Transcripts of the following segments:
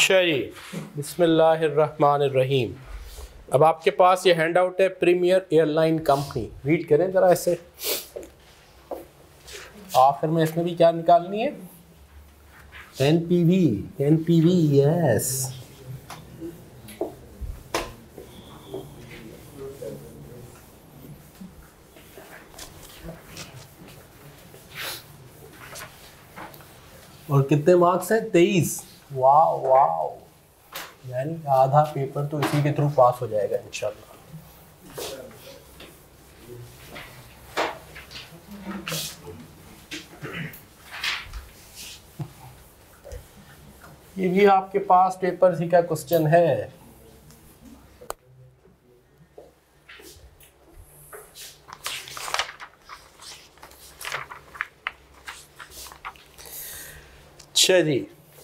शरी बिस्मिल्लाहिर्रहमानिर्रहीम। अब आपके पास ये हैंड आउट है प्रीमियर एयरलाइन कंपनी, रीड करें ज़रा ऐसे। आखिर में इसमें भी क्या निकालनी है? NPV, NPV yes. और कितने मार्क्स हैं? 23। वाह वाह, यानी आधा पेपर तो इसी के थ्रू पास हो जाएगा इंशाल्लाह। ये भी आपके पास पेपर ही का क्वेश्चन है। अच्छा जी,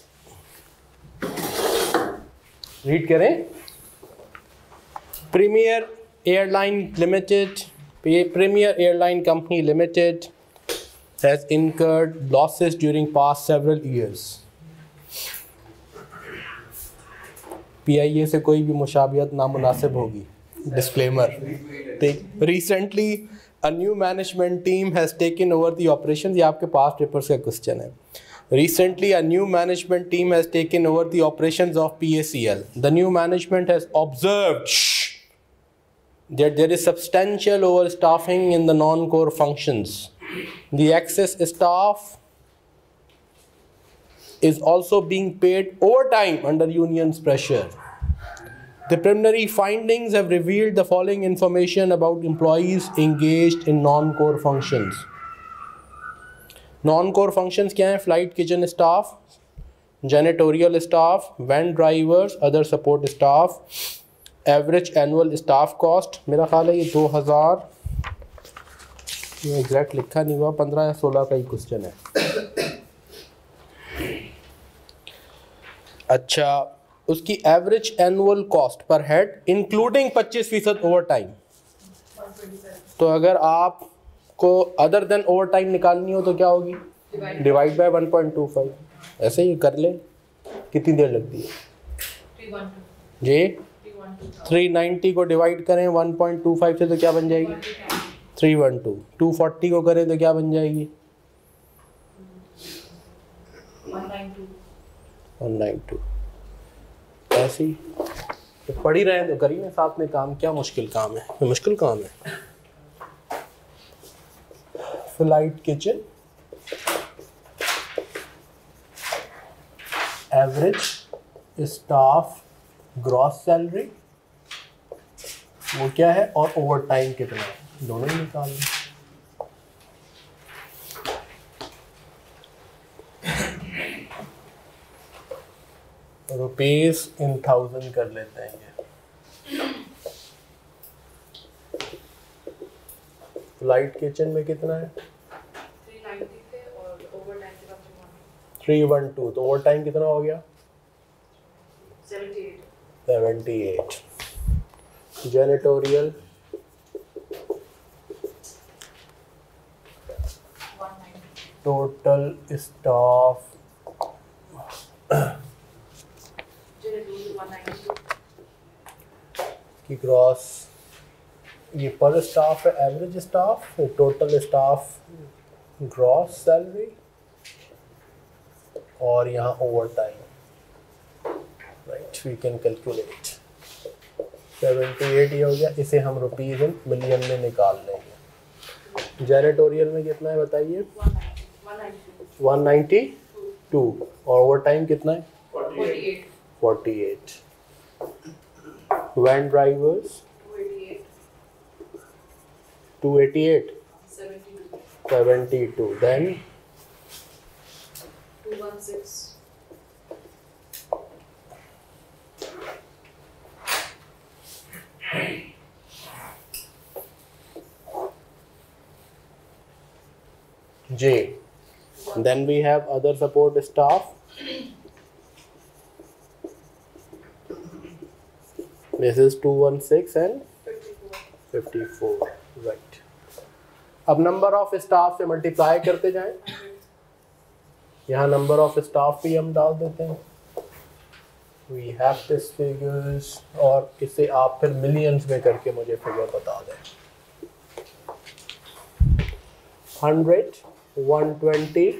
रीड करें। Premier airline limited, premier airline company limited has incurred losses during past several years. PIA से कोई भी मुशाबियत नामुनासिब होगी। Disclaimer. Recently, a new management team has taken over the operations. ये आपके पास पेपर का क्वेश्चन है। Recently, a new management team has taken over the operations of PACL. The new management has observed that there is substantial overstaffing in the non-core functions. The excess staff is also being paid overtime under union's pressure. The preliminary findings have revealed the following information about employees engaged in non-core functions. Non-core functions क्या हैं? Flight kitchen staff, janitorial staff, van drivers, other support staff. Average annual staff cost मेरा ख्याल है ये 2000, ये exact लिखा नहीं हुआ, 15 या 16 का ही क्वेश्चन है। अच्छा, उसकी average annual cost per head including 25% over time. तो अगर आपको अदर देन ओवर टाइम निकालनी हो तो क्या होगी? Divide by 1.25। ऐसे ही कर ले। कितनी देर लगती है जी? 390 को डिवाइड करें 1.25 से तो क्या बन जाएगी? 312। 240 को करें तो क्या बन जाएगी? 192। ऐसे ही तो पढ़ ही रहे हैं तो करिए साथ में काम। क्या मुश्किल काम है? ये मुश्किल काम है। Flight kitchen, average staff gross salary वो क्या है, और ओवर टाइम कितना है, दोनों ही निकाल लें। रुपीज इन 1000 कर लेते हैं ये। फ्लाइट किचन में कितना है? 390 थे और ओवर टाइम के बाद 312। तो ओवर टाइम कितना हो गया? 78। जेनेटोरियल 190। टोटल स्टाफ की ग्रॉस, ये पर स्टाफ है, average staff, total staff gross salary, और यहाँ over time. Right, we can calculate. 78 ये हो गया। इसे हम रुपीज इन मिलियन में निकाल लेंगे। जेनेटोरियल में कितना है बताइए? 192। और ओवर टाइम कितना है? 48। Van drivers 288। 72। Then 216। J. Then we have other support staff. This is 216 and 54. Right. अब नंबर ऑफ स्टाफ से मल्टीप्लाई करते जाएं। यहाँ नंबर ऑफ स्टाफ भी हम डाल देते हैं। वी हैव दिस फिगर्स, और इसे आप फिर मिलियंस में करके मुझे फिगर बता दें। 100, 120,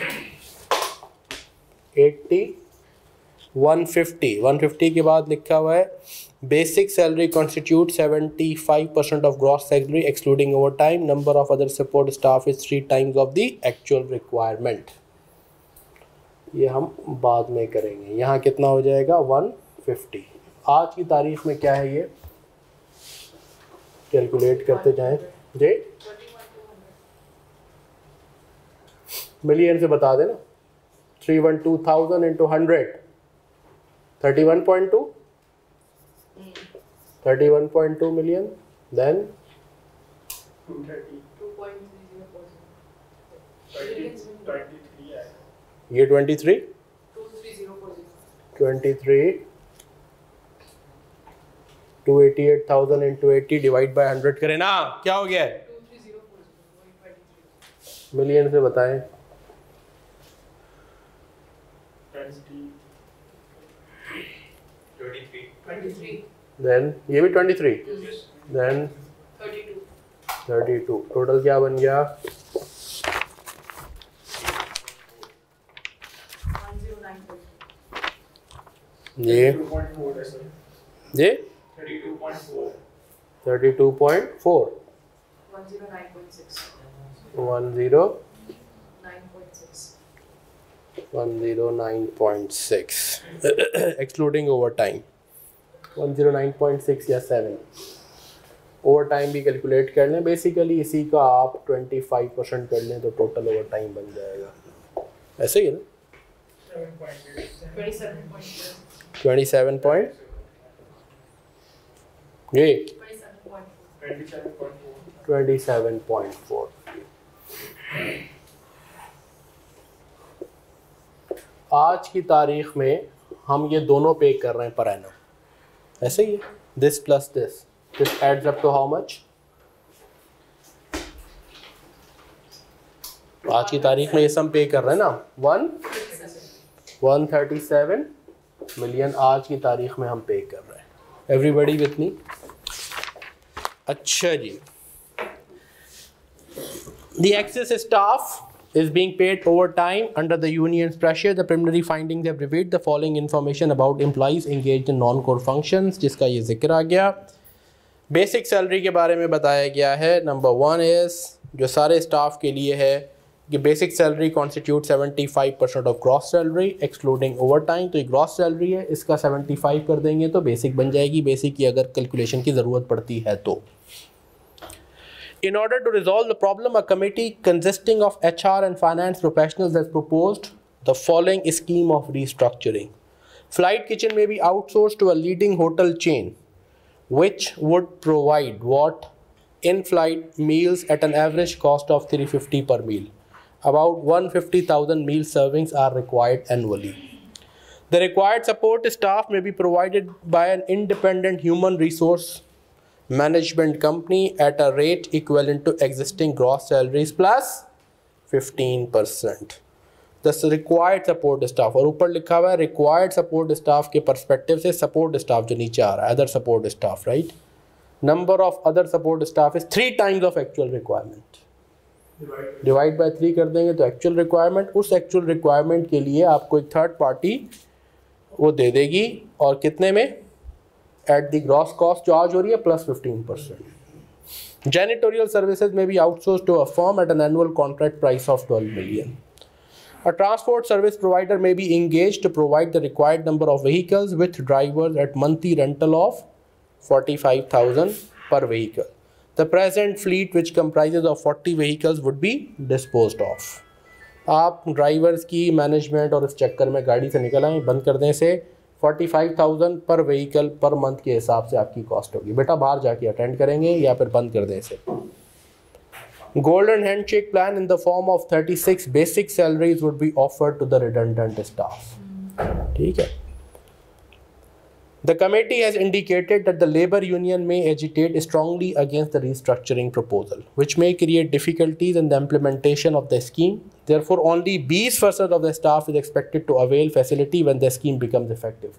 80, 150। 150 के बाद लिखा हुआ है basic salary constitute 75% of gross salary excluding over time, number of other support staff is 3 times of the actual requirement. ये हम बाद में करेंगे। यहाँ कितना हो जाएगा 150। आज की तारीख में क्या है, ये कैलकुलेट करते जाएं जी, मिलियन से बता देना। 312,000 इंटू 100 31.2 31.2 मिलियन। देन 2.304 ये 23 288,000 इंटू 80 डिवाइड बाय 100 करें ना, क्या हो गया है? मिलियन से बताएं। 23 देन ये भी 23, देन 32। टोटल क्या बन गया? 109.4 ये 32.4 32.4 109.6 109.6 एक्सक्लूडिंग ओवर टाइम 109.6 या 7। ओवर टाइम भी कैलकुलेट कर लें, बेसिकली इसी का आप 25% कर लें तो टोटल ओवर टाइम बन जाएगा। ऐसे ही है ना? 27 पॉइंट ये 27.4। आज की तारीख में हम ये दोनों पे कर रहे हैं पर एनम। ऐसे ही है, this plus this adds up to how much? आज की तारीख में ये सम पे कर रहे हैं ना 137 मिलियन आज की तारीख में हम पे कर रहे हैं। Everybody with me? अच्छा जी, the excess staff is being paid overtime under the union's pressure. The preliminary findings have revealed the following information about employees engaged in non-core functions, जिसका ये जिक्र आ गया। बेसिक सैलरी के बारे में बताया गया है। नंबर 1 इज़ जो सारे स्टाफ के लिए है कि basic salary constitute 75% of gross salary excluding over time. तो ये ग्रॉस सैलरी है, इसका 75 कर देंगे तो बेसिक बन जाएगी। बेसिक की अगर कैलकुलेशन की ज़रूरत पड़ती है तो। In order to resolve the problem, a committee consisting of HR and finance professionals has proposed the following scheme of restructuring. Flight kitchen may be outsourced to a leading hotel chain, which would provide what? In-flight meals at an average cost of $350 per meal. About 150,000 meal servings are required annually. The required support staff may be provided by an independent human resource management company at a rate equivalent to existing gross salaries plus 15%. The required support staff, और ऊपर लिखा हुआ है required support staff के perspective से support staff जो नीचे आ रहा है, other support staff, right? Number of other support staff is 3 times of actual requirement. Divide by 3 कर देंगे तो actual requirement, उस actual requirement के लिए आपको एक third party वो दे देगी, और कितने में? At the gross cost charge हो रही है plus 15%. Janitorial services may be outsourced to a firm at an annual contract price of 12 million. A transport service provider may be engaged to provide the required number of vehicles with drivers at monthly rental of 45,000 per vehicle. The present fleet, which comprises of 40 vehicles, would be disposed of. आप drivers की management और इस चक्कर में गाड़ी से निकल आए, बंद कर दें से 45,000 पर व्हीकल पर मंथ के हिसाब से आपकी कॉस्ट होगी। बेटा बाहर जाके अटेंड करेंगे या फिर बंद कर दें इसे। Golden handshake plan in the form of 36 basic salaries would be offered to the redundant staff. ठीक है। The committee has indicated that the labor union may agitate strongly against the restructuring proposal, which may create difficulties in the implementation of the scheme. Therefore, only 20% of the staff is expected to avail facility when the scheme becomes effective.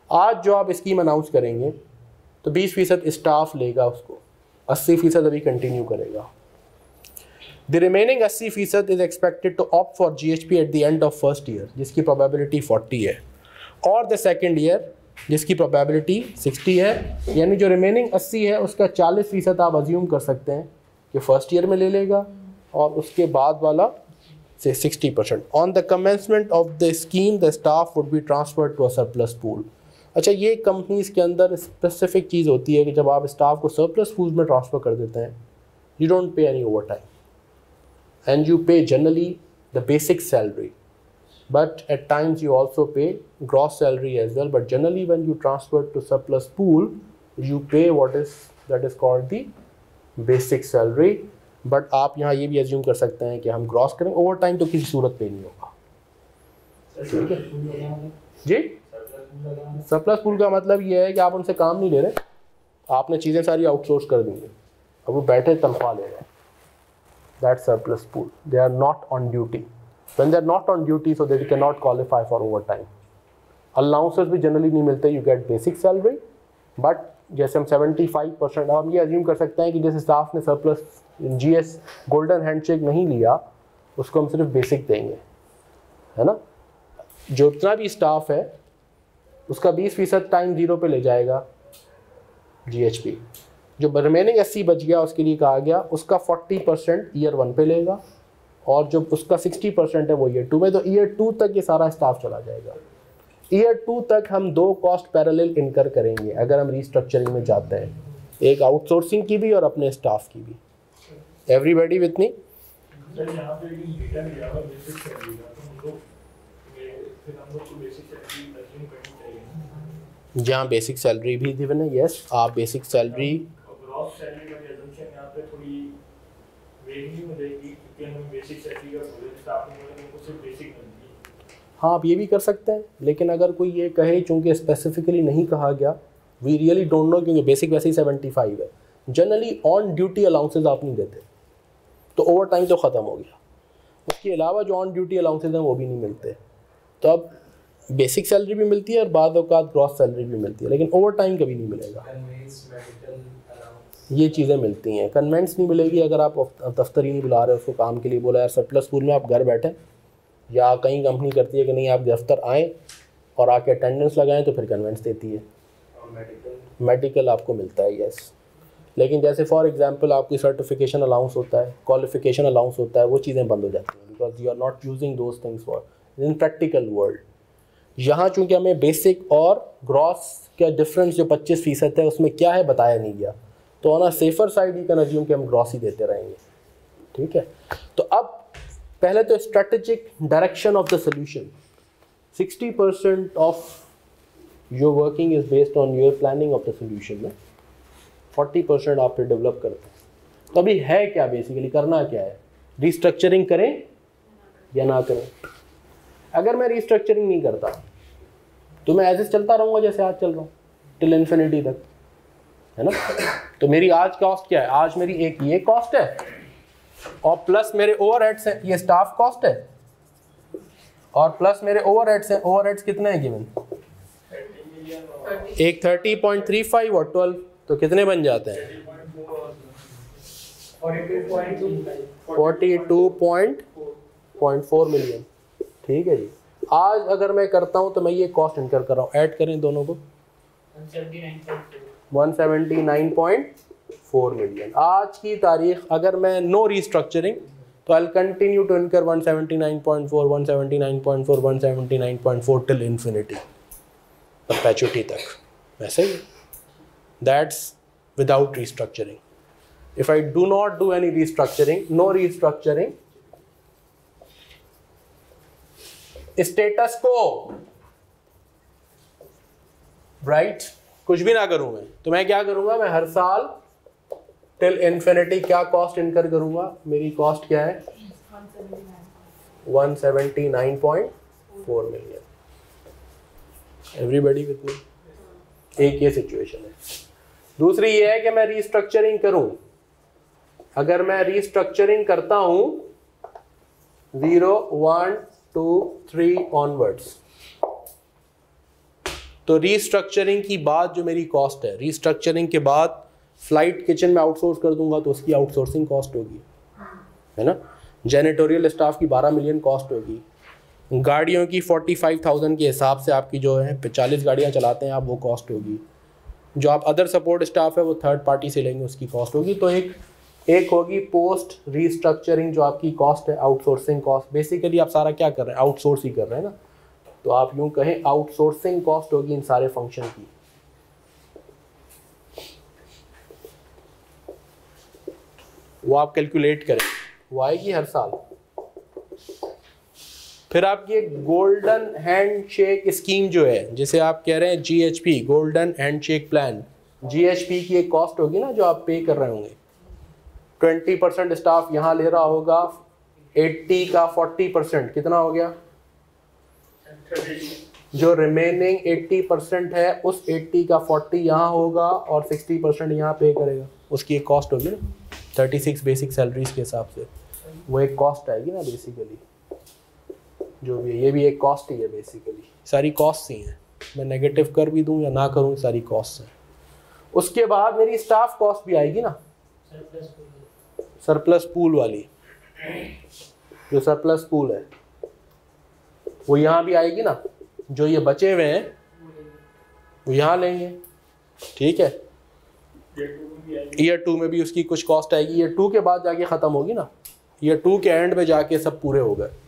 आज जो आप scheme announce करेंगे तो 20% staff लेगा उसको, 80% अभी continue करेगा। The remaining 80% is expected to opt for GHP at the end of first year, जिसकी प्रोबेबिलिटी 40 है, और द सेकेंड ईयर जिसकी प्रोबेबिलिटी 60 है। यानी जो रिमेनिंग 80 है उसका 40% आप अज्यूम कर सकते हैं कि फर्स्ट ईयर में ले लेगा, और उसके बाद वाला से 60%। On the commencement of the scheme the staff would be transferred to a surplus pool. अच्छा, ये कंपनीज के अंदर स्पेसिफिक चीज़ होती है कि जब आप स्टाफ को सरप्लस पूल में ट्रांसफ़र कर देते हैं, you don't pay any overtime and you pay generally the basic salary, but at times you also pay gross salary as well, but generally when you transfer to surplus pool you pay what is called the basic salary। but आप यहाँ ये भी assume कर सकते हैं कि हम gross करें, ओवर टाइम तो किसी सूरत पे नहीं होगा। ठीक है जी, सरप्लस पूल का मतलब ये है कि आप उनसे काम नहीं ले रहे, आपने चीज़ें सारी आउटसोर्स कर दी हैं, अब वो बैठे तनख्वाह ले रहे हैं, that surplus pool, they are not on duty. When they are not on duty, so they cannot qualify for overtime. Allowances भी जनरली नहीं मिलते, you get basic salary, but जैसे हम 75% हम ये अज्यूम कर सकते हैं कि जैसे स्टाफ ने सरप्लस GS गोल्डन हैंडशेक नहीं लिया, उसको हम सिर्फ बेसिक देंगे, है ना। जो जितना भी स्टाफ है उसका 20% टाइम जीरो पे ले जाएगा GHP, जो रिमेनिंग 80 बच गया उसके लिए कहा गया उसका 40% ईयर 1 पे लेगा, और जो उसका 60% है वो ईयर 2 में। तो ईयर 2 तक ये सारा स्टाफ चला जाएगा। ईयर 2 तक हम 2 कॉस्ट पैरेलल इनकर करेंगे अगर हम रीस्ट्रक्चरिंग में जाते हैं, एक आउटसोर्सिंग की भी और अपने स्टाफ की भी। Everybody with me? जहाँ बेसिक सैलरी भी गिवन है, यस, आप बेसिक सैलरी हाँ आप ये भी कर सकते हैं, लेकिन अगर कोई ये कहे, चूँकि स्पेसिफिकली नहीं कहा गया, वी रियली डोंट नो, क्योंकि बेसिक वैसे ही 75 है, जनरली ऑन ड्यूटी अलाउंसेज आप नहीं देते, तो ओवर टाइम तो ख़त्म हो गया, उसके अलावा जो ऑन ड्यूटी अलाउंसेज हैं वो भी नहीं मिलते। तो अब बेसिक सैलरी भी मिलती है और बाद औक़ात ग्रॉस सैलरी भी मिलती है, लेकिन ओवर टाइम कभी नहीं मिलेगा। ये चीज़ें मिलती हैं, कन्वेंस नहीं मिलेगी अगर आप दफ्तर ही नहीं बुला रहे उसको काम के लिए, बोला यार सरप्लस पूल में आप घर बैठें, या कहीं कंपनी करती है कि नहीं आप दफ्तर आएँ और आके अटेंडेंस लगाएं, तो फिर कन्वेंस देती है। मेडिकल आपको मिलता है, यस, लेकिन जैसे फॉर एग्जांपल आपकी सर्टिफिकेशन अलाउंस होता है, क्वालिफिकेशन अलाउंस होता है, वो चीज़ें बंद हो जाती हैं, because you are not using those things for in practical world. यहाँ चूँकि हमें बेसिक और ग्रॉस का डिफरेंस जो 25% है उसमें क्या है बताया नहीं गया, तो ऑन अ सेफर साइड ही कैन अज्यूम कि हम ग्रॉस ही देते रहेंगे। ठीक है, तो अब पहले तो strategic direction of the solution, 60% of your working is based on your planning of the solution में, 40% आप फिर डेवलप करते हैं। तो अभी है क्या, बेसिकली करना क्या है, रिस्ट्रक्चरिंग करें या ना करें। अगर मैं रिस्ट्रक्चरिंग नहीं करता तो मैं एज चलता रहूँगा जैसे आज चल रहा हूँ टिल इन्फिनिटी तक, है ना। तो मेरी आज कॉस्ट क्या है, आज मेरी एक ये कॉस्ट है और प्लस मेरे ओवरहेड्स हैं, ये स्टाफ कॉस्ट है, और प्लस मेरे ओवरहेड्स हैं। ओवरहेड्स कितने हैं गिवन, एक 30.35 और 12, तो कितने बन जाते हैं 42.4 मिलियन। ठीक है जी, आज अगर मैं करता हूं तो मैं ये कॉस्ट इनकर कर रहा हूं, ऐड करें दोनों को 179.4 मिलियन। आज की तारीख अगर मैं नो रिस्ट्रक्चरिंग तो आई विल कंटिन्यू टू इनकर 179.4 179.4 179.4 टिल इन्फिनिटी, परपेचुटी तक, वैसे ही। That's without restructuring. If I do not do any restructuring, no restructuring, status quo right, कुछ भी ना करूं मैं, तो मैं क्या करूंगा, मैं हर साल टिल इन्फिनिटी क्या कॉस्ट इनकर करूंगा, मेरी कॉस्ट क्या है 179.4 मिलियन। एवरीबॉडी विथ मी? एक ये सिचुएशन है। दूसरी ये है कि मैं रिस्ट्रक्चरिंग करूं। अगर मैं रिस्ट्रक्चरिंग करता हूं 0 1 2 3 ऑनवर्ड्स, तो रीस्ट्रक्चरिंग की बाद जो मेरी कॉस्ट है, रीस्ट्रक्चरिंग के बाद फ्लाइट किचन में आउटसोर्स कर दूंगा तो उसकी आउटसोर्सिंग कॉस्ट होगी, है ना। जेनेटोरियल स्टाफ की 12 मिलियन कॉस्ट होगी। गाड़ियों की 45,000 के हिसाब से आपकी जो है 40 गाड़ियाँ चलाते हैं आप, वो कॉस्ट होगी। जो आप अदर सपोर्ट स्टाफ है वो थर्ड पार्टी से लेंगे, उसकी कॉस्ट होगी। तो एक होगी पोस्ट रीस्ट्रक्चरिंग जो आपकी कॉस्ट है, आउटसोर्सिंग कॉस्ट। बेसिकली आप सारा क्या कर रहे हैं, आउटसोर्स ही कर रहे हैं ना, तो आप यूँ कहें आउटसोर्सिंग कॉस्ट होगी इन सारे फंक्शन की। वो आप कैलकुलेट करें, वो आएगी हर साल। फिर आपकी एक गोल्डन हैंडशेक स्कीम जो है, जिसे आप कह रहे हैं GHP, golden handshake plan, GHP की एक कॉस्ट होगी ना जो आप पे कर रहे होंगे। 20% स्टाफ यहाँ ले रहा होगा, 80 का 40% कितना हो गया, जो रिमेनिंग 80% है उस 80 का 40 यहाँ होगा और 60% यहाँ पे करेगा, उसकी एक कॉस्ट होगी ना 36 बेसिक सैलरीज के हिसाब से, वो एक कॉस्ट आएगी ना बेसिकली। जो भी है ये भी एक कॉस्ट ही है बेसिकली, सारी कॉस्ट ही हैं। मैं नेगेटिव कर भी दूं या ना करूं, सारी कॉस्ट हैं। उसके बाद मेरी स्टाफ कॉस्ट भी आएगी ना, सरप्लस पूल वाली, जो सरप्लस पूल है वो यहाँ भी आएगी ना। जो ये बचे हुए हैं वो यहाँ लेंगे, ठीक है। ईयर 2 में भी उसकी कुछ कॉस्ट आएगी, ईयर 2 के बाद जाके ख़त्म होगी ना, ईयर 2 के एंड में जाके सब पूरे हो गए।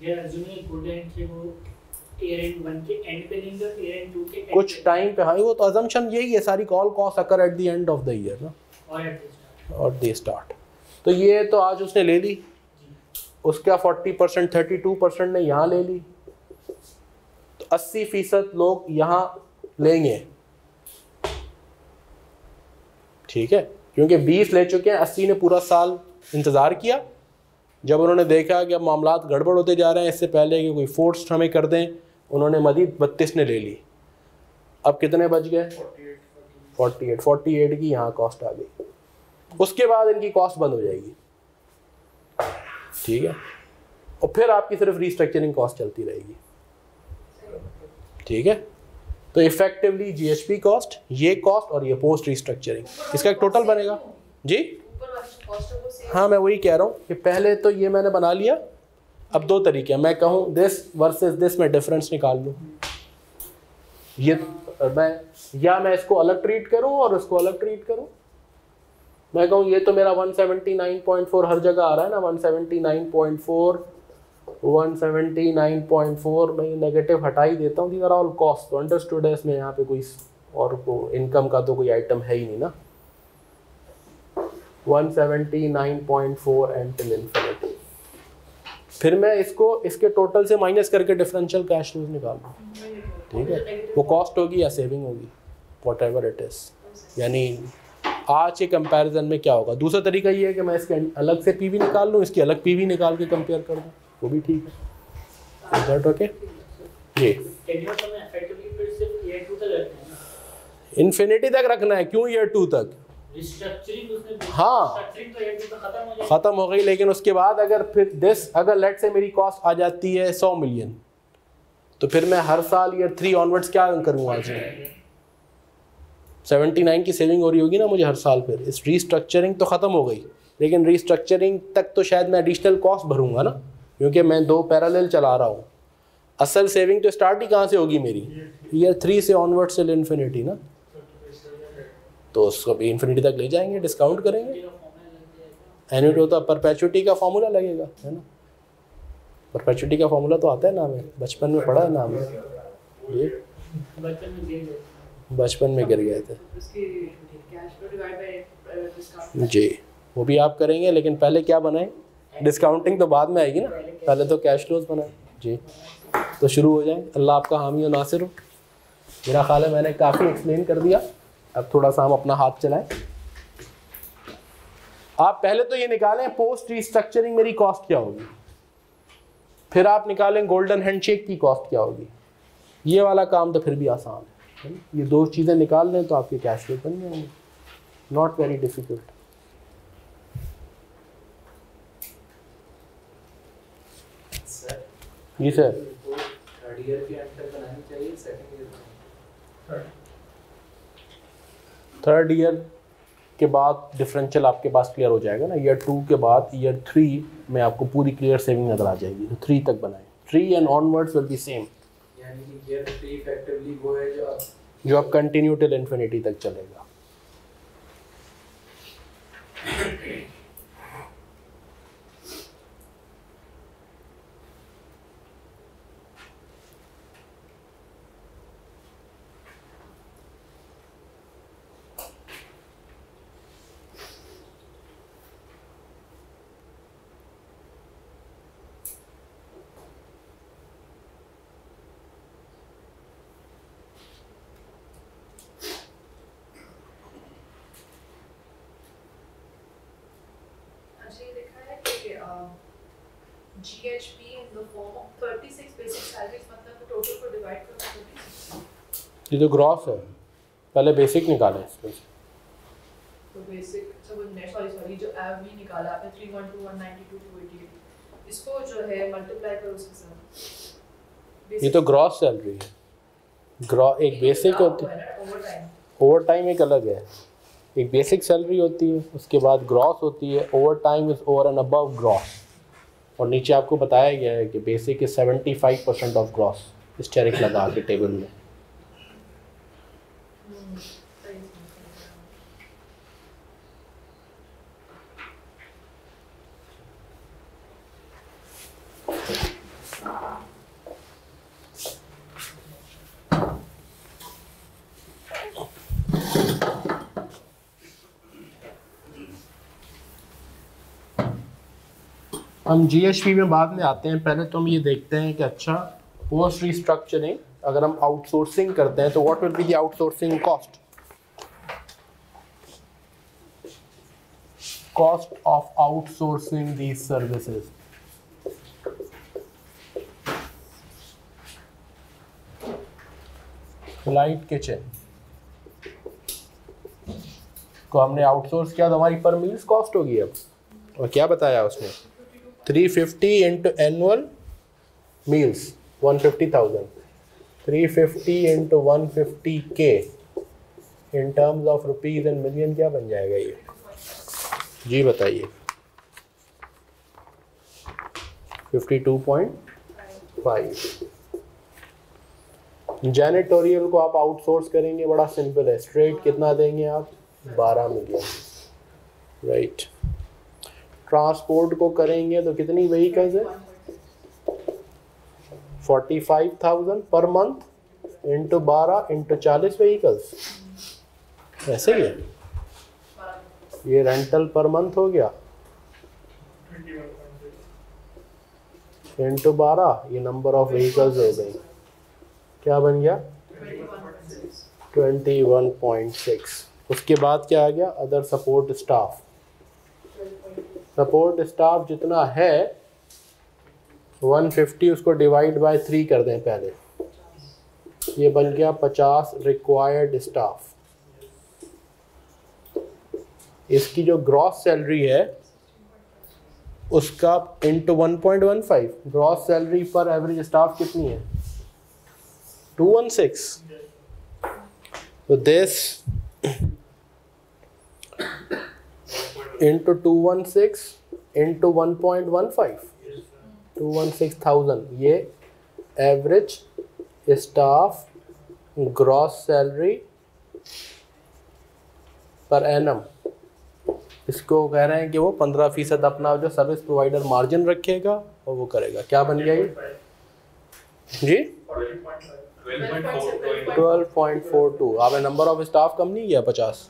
कुछ टाइम पे, हाँ वो तो अजम्पशन यही है सारी, call cost occur at the end of the year ना, और दे स्टार्ट। तो ये तो आज उसने ले ली, उसका 40% 32% ने यहाँ ले ली, तो 80% लोग यहाँ लेंगे, ठीक है। क्योंकि 20 ले चुके हैं, 80 ने पूरा साल इंतज़ार किया। जब उन्होंने देखा कि अब मामलात गड़बड़ होते जा रहे हैं, इससे पहले कि कोई फोर्स हमें कर दें, उन्होंने मजीद 32 ने ले ली। अब कितने बच गए, 48 की यहाँ कॉस्ट आ गई। उसके बाद इनकी कॉस्ट बंद हो जाएगी, ठीक है। और फिर आपकी सिर्फ रीस्ट्रक्चरिंग कॉस्ट चलती रहेगी, ठीक है। तो इफेक्टिवली GHP कॉस्ट, ये कॉस्ट और ये पोस्ट रीस्ट्रक्चरिंग, इसका एक टोटल बनेगा जी। हाँ मैं वही कह रहा हूँ कि पहले तो ये मैंने बना लिया। अब दो तरीके हैं, मैं कहूँ दिस वर्सेस दिस, मैं डिफरेंस निकाल लूँ। ये मैं इसको अलग ट्रीट करूँ और इसको अलग ट्रीट करूँ। मैं कहूँ ये तो मेरा 179.4 हर जगह आ रहा है ना, 179.4 179.4, मैं नेगेटिव हटा ही देता हूँ। दीज आर ऑल कॉस्ट, तो अंडरस्टूड है, इसमें यहाँ पे कोई और को इनकम का तो कोई आइटम है ही नहीं ना। 179.4 एंड टिल इन्फिनिटी। फिर मैं इसको इसके टोटल से माइनस करके डिफरेंशियल कैश फ्लोज निकाल दूँ, ठीक है। वो कॉस्ट होगी या सेविंग होगी, वॉट एवर इट इज़। यानी आज के कंपैरिजन में क्या होगा। दूसरा तरीका ये है कि मैं इसके अलग से PV निकाल लूँ, इसकी अलग PV निकाल के कंपेयर कर दूँ, वो भी ठीक है। That okay ji. इन्फिनिटी तक रखना है, क्यों ईयर 2 तक? हाँ खत्म हो गई, लेकिन उसके बाद अगर फिर अगर लेट से मेरी कॉस्ट आ जाती है 100 मिलियन, तो फिर मैं हर साल ईयर 3 ऑनवर्ड्स क्या करूँगा, आज 79 की सेविंग हो रही होगी ना मुझे हर साल। फिर इस रीस्ट्रक्चरिंग तो ख़त्म हो गई, लेकिन रीस्ट्रक्चरिंग तक तो शायद मैं एडिशनल कॉस्ट भरूंगा ना, क्योंकि मैं 2 पैरेलल चला रहा हूँ। असल सेविंग तो स्टार्ट ही कहाँ से होगी मेरी, ईयर 3 से ऑनवर्ड से इन्फिनिटी ना, तो उसको भी इन्फिनिटी तक ले जाएंगे, डिस्काउंट करेंगे। एन्युटी होता परपेचुटी का फॉर्मूला लगेगा, है ना। परपेचुटी का फॉर्मूला तो आता है ना, हमें बचपन में पढ़ा है ना हमें ये, बचपन में गिर गए थे जी। वो भी आप करेंगे, लेकिन पहले क्या बनाएं, डिस्काउंटिंग तो बाद में आएगी ना, पहले तो कैश फ्लोज बनाएं जी। तो शुरू हो जाएं। अल्लाह आपका हामी और नासिर हो। मेरा ख्याल है मैंने काफ़ी एक्सप्लेन कर दिया, अब थोड़ा सा हम अपना हाथ चलाएं। आप पहले तो ये निकालें पोस्ट रीस्ट्रक्चरिंग मेरी कॉस्ट क्या होगी, फिर आप निकालें गोल्डन हैंडशेक की कॉस्ट क्या होगी। ये वाला काम तो फिर भी आसान है, ये 2 चीज़ें निकाल लें तो आपके कैश फ्लो बन जाएंगे, नॉट वेरी डिफिकल्ट। जी सर, थर्ड ईयर के अंदर बनानी चाहिए, सेकंड ईयर थर्ड ईयर के बाद डिफरेंशियल आपके पास क्लियर हो जाएगा ना। ईयर 2 के बाद ईयर 3 में आपको पूरी क्लियर सेविंग नजर आ जाएगी। तो 3 तक बनाएं, 3 and onwards will be same. यानी कि ईयर 3 इफेक्टिवली वो है जो अब कंटिन्यू टिल इन्फिनिटी तक चलेगा। अच्छा ये लिखा है कि GHP in the form of 36 basic salaries, मतलब टोटल को डिवाइड करो 36। ये तो ग्रॉस है, पहले बेसिक निकालें इसमें से। तो बेसिक सब सॉरी जो एवरी निकाला आपने 312 192 288, इसको जो है मल्टीप्लाई करो उसके साथ। ये तो ग्रॉस सैलरी है। एक बेसिक होती है, ओवर टाइम एक अलग है। एक बेसिक सैलरी होती है, उसके बाद ग्रॉस होती है, overtime is over and above gross. और नीचे आपको बताया गया है कि basic is 75% of gross, historic लगा के टेबल में। हम GHP में बाद में आते हैं, पहले तो हम ये देखते हैं कि अच्छा पोस्ट रिस्ट्रक्चरिंग अगर हम आउटसोर्सिंग करते हैं तो what will be the outsourcing cost. Cost of outsourcing these services. Light kitchen को हमने आउटसोर्स किया तो हमारी पर मील्स कॉस्ट होगी अब। और क्या बताया उसने, 350 into annual meals 150,000, 350 into 150K in terms of rupees and million क्या बन जाएगा ये, जी बताइए। 52.5। जैनिटोरियल को आप आउटसोर्स करेंगे, बड़ा सिंपल है, स्ट्रेट कितना देंगे आप, 12 मिलियन, राइट। ट्रांसपोर्ट को करेंगे तो कितनी व्हीकल्स है, 45,000 per month into 12 into 40 vehicles, ऐसे ही है। ये रेंटल पर मंथ हो गया इंटू 12, ये नंबर ऑफ व्हीकल्स हो गई, क्या बन गया 21.6। उसके बाद क्या आ गया, other support staff. Support staff जितना है 150, उसको डिवाइड बाय 3 कर दें पहले, ये बन गया 50 रिक्वायर्ड स्टाफ। इसकी जो ग्रॉस सैलरी है उसका into 1.15, gross salary per average staff कितनी है 216। तो दिस इंटू 216 इंटू 1.15, 216,000, ये average staff gross salary per annum. इसको कह रहे हैं कि वो 15% अपना जो सर्विस प्रोवाइडर मार्जिन रखेगा और वो करेगा, क्या बन गया ये जी 12.42। आपने नंबर ऑफ स्टाफ कम नहीं किया 50,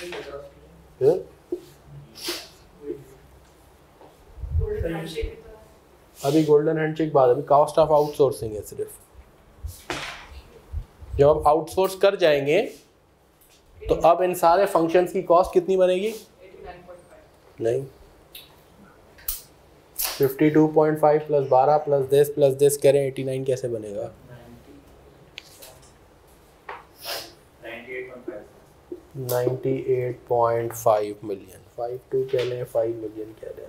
अभी गोल्डन हैंडशेक बाद, अभी कॉस्ट ऑफ आउटसोर्सिंग है सिर्फ। जब आप आउटसोर्स कर जाएंगे तो अब इन सारे फंक्शंस की कॉस्ट कितनी बनेगी, 89.5 नहीं 52.5 प्लस 12 प्लस दिस करें 89 कैसे बनेगा, 98.5 मिलियन, 52 कह लें 5 मिलियन कह लें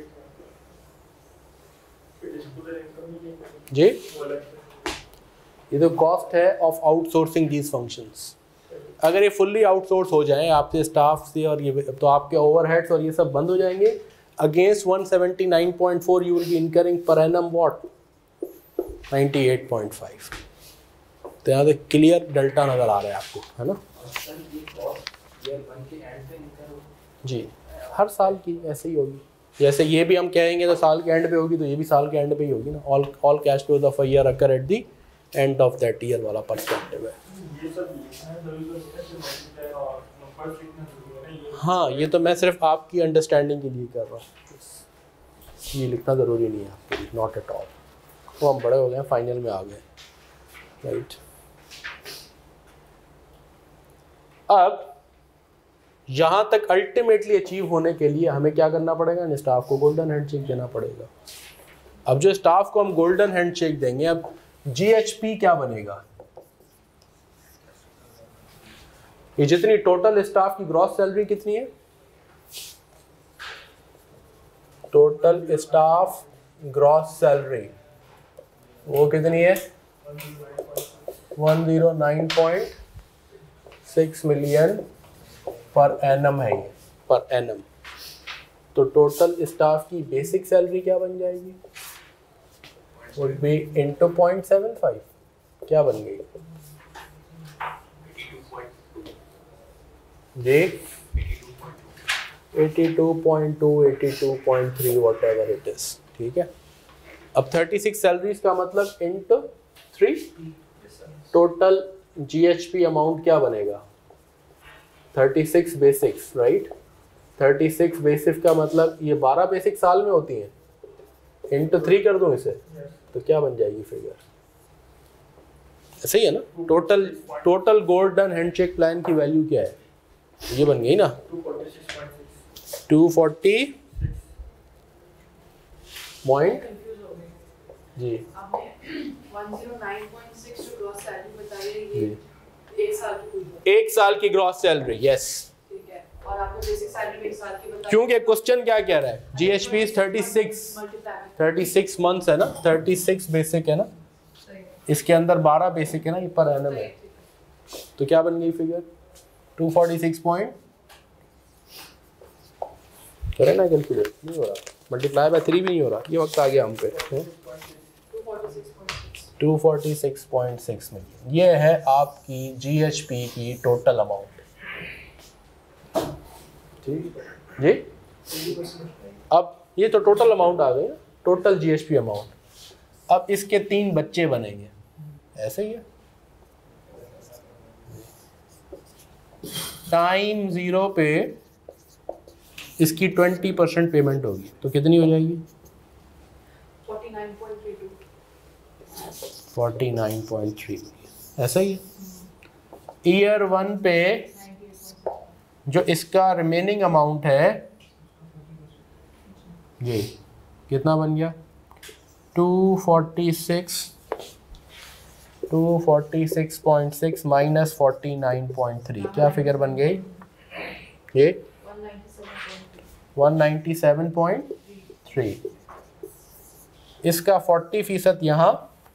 जी। ये तो कॉस्ट है ऑफ आउटसोर्सिंग दीज फंक्शंस। अगर ये फुल्ली आउटसोर्स हो जाए आपके स्टाफ से और ये, तो आपके ओवरहेड्स और ये सब बंद हो जाएंगे। Against 179.4 you will be incurring per annum what 98.5। तो यहाँ से क्लियर डेल्टा नज़र आ रहा है आपको, है ना जी। हर साल की ऐसे ही होगी, जैसे ये भी हम कहेंगे तो साल के एंड पे होगी, तो ये भी साल के एंड पे ही होगी ना। All cash flows of a year occur at the end of that year वाला पर्सपेक्टिव है। हाँ, ये तो मैं सिर्फ आपकी अंडरस्टैंडिंग के लिए कर रहा हूँ, ये लिखना ज़रूरी नहीं है आपके लिए, नॉट एट ऑल। वो हम बड़े हो गए, फाइनल में आ गए, राइट। अब यहाँ तक अल्टीमेटली अचीव होने के लिए हमें क्या करना पड़ेगा, स्टाफ को गोल्डन हैंडशेक देना पड़ेगा। अब जो स्टाफ को हम गोल्डन हैंडशेक देंगे, अब जीएचपी क्या बनेगा, ये जितनी टोटल स्टाफ की ग्रॉस सैलरी कितनी है, टोटल स्टाफ ग्रॉस सैलरी वो कितनी है 109.6 मिलियन पर एनम है, ये पर एनम। तो टोटल स्टाफ की बेसिक सैलरी क्या बन जाएगी, वुड बी इंटू 0.75, क्या बन गई जी 82.2 82.3 वॉट एवर इट इज, ठीक है। अब 36 सैलरीज का मतलब इंटू 3, टोटल जीएचपी अमाउंट क्या बनेगा 36 बेसिक्स, राइट। 36 बेसिक का मतलब ये 12 बेसिक साल में होती हैं, इंटू 3 कर दूं इसे, तो क्या बन जाएगी फिगर, ऐसे ही है ना। टोटल गोल्डन हैंडशेक प्लान की वैल्यू क्या है, ये बन गई ना 240 पॉइंट जी, आपने 109.6 जो ग्रॉस सैलरी बताई है, ये एक साल की ग्रॉस सैलरी, यस, ठीक है। और आपने बेसिक सैलरी भी एक साल की बताई, क्योंकि क्वेश्चन क्या कह रहा है, जीएचपी इज 36 मंथ्स है ना, 36 बेसिक है ना, इसके अंदर 12 बेसिक है ना, ये पर एनम है, तो क्या बन गई फिगर 246 पॉइंट, करें ना कैलकुलेट, नहीं हो रहा, मल्टीप्लाई बाय 3 भी नहीं हो रहा, ये वक्त आ गया हम पे 246.6 मिलियन। ये है आपकी जीएचपी की टोटल अमाउंट, ठीक जी। अब ये तो टोटल अमाउंट आ गई, टोटल जीएचपी अमाउंट। अब इसके 3 बच्चे बनेंगे, ऐसे ही है, टाइम 0 पे इसकी 20% पेमेंट होगी, तो कितनी हो जाएगी 49.3, ऐसा ही है। ईयर 1 पे जो इसका रिमेनिंग अमाउंट है ये कितना बन गया 246.6 माइनस 49.3, क्या फिगर बन गई ये 197.3। इसका 40% यहाँ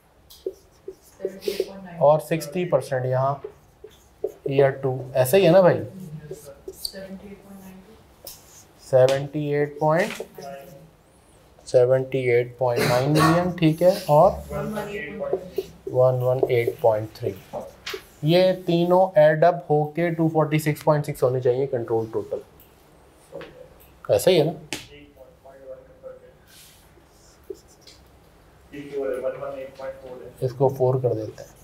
और 60% यहाँ ईयर 2, ऐसे ही है ना भाई 78.9 मिलियन, ठीक है, और 118.3, ये तीनों एडअप होके 246.6 होने चाहिए कंट्रोल टोटल, ऐसा ही है ना। इसको 4 कर देते हैं,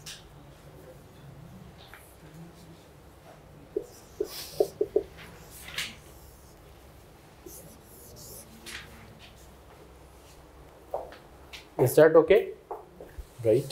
Is that okay? Right.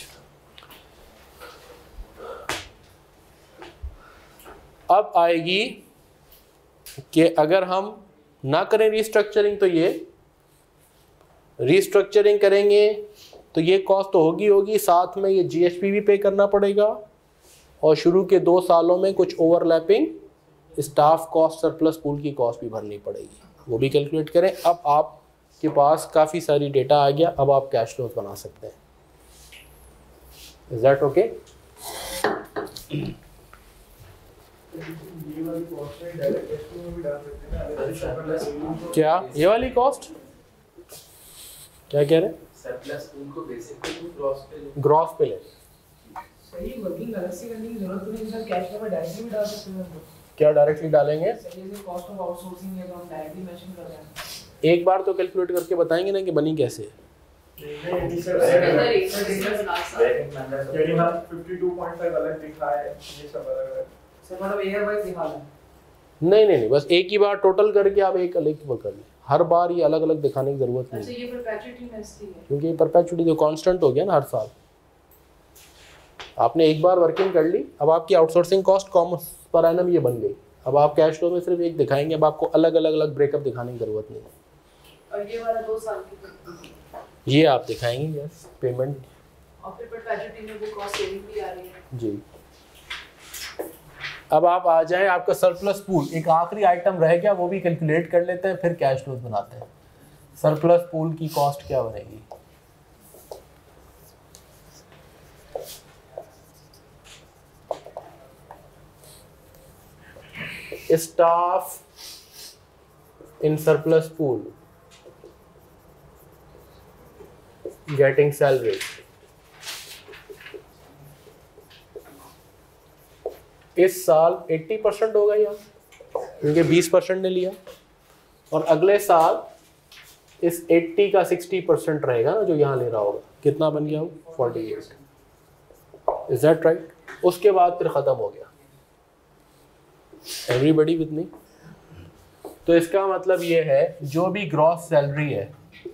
अब आएगी कि अगर हम ना करें रीस्ट्रक्चरिंग, तो ये रीस्ट्रक्चरिंग करेंगे तो ये कॉस्ट तो होगी, साथ में ये जीएचपी भी पे करना पड़ेगा, और शुरू के 2 सालों में कुछ overlapping staff cost, surplus pool की कॉस्ट भी भरनी पड़ेगी, वो भी कैलकुलेट करें। अब आपके पास काफ़ी सारी डेटा आ गया, अब आप कैश फ्लोज बना सकते हैं। Is that okay? क्या ये वाली कॉस्ट क्या कह रहे हैं? सरप्लस पूल को बेसिकली ग्रॉस पे ले। सही वर्किंग अलग से करने की जरूरत नहीं है सर, कैश फ्लो में डायरेक्टली भी डाल सकते हैं। क्या डायरेक्टली डालेंगे? सर ये कॉस्ट ऑफ आउटसोर्सिंग है तो हम डायरेक्टली मेंशन कर रहे हैं। एक बार तो कैलकुलेट करके बताएंगे ना कि बनी कैसे है। सर मतलब ईयर वाइज दिखा लें। नहीं, बस एक ही बार टोटल करके आप एक अलग वो कर लें। हर बार ये अलग अलग दिखाने की जरूरत नहीं। अच्छा ये परपेचुइटी नेस्टी है क्योंकि परपेचुइटी तो कांस्टेंट हो गया ना हर साल। आपने एक बार वर्किंग कर ली, अब आपकी outsourcing cost commerce per annum ये बन गई। अब आप कैश फ्लो में सिर्फ एक दिखाएंगे, अब आपको अलग अलग ब्रेकअप दिखाने की जरूरत नहीं है। और ये वाला 2 साल की ये आप दिखाएंगे यस पेमेंट। और फिर परपेचुइटी में वो कॉस्ट सेविंग भी आ रही है जी। अब आप आ जाएं आपका सरप्लस पूल, एक आखिरी आइटम रह गया, वो भी कैलकुलेट कर लेते हैं, फिर कैश फ्लो बनाते हैं। सरप्लस पूल की कॉस्ट क्या बनेगी? Staff in surplus pool getting salary, इस साल 80% होगा यहाँ क्योंकि 20% ने लिया, और अगले साल इस 80 का 60% रहेगा ना जो यहाँ ले रहा होगा। कितना बन गया? 48। Is that right? उसके बाद फिर ख़त्म हो गया। Everybody with me? तो इसका मतलब ये है जो भी ग्रॉस सैलरी है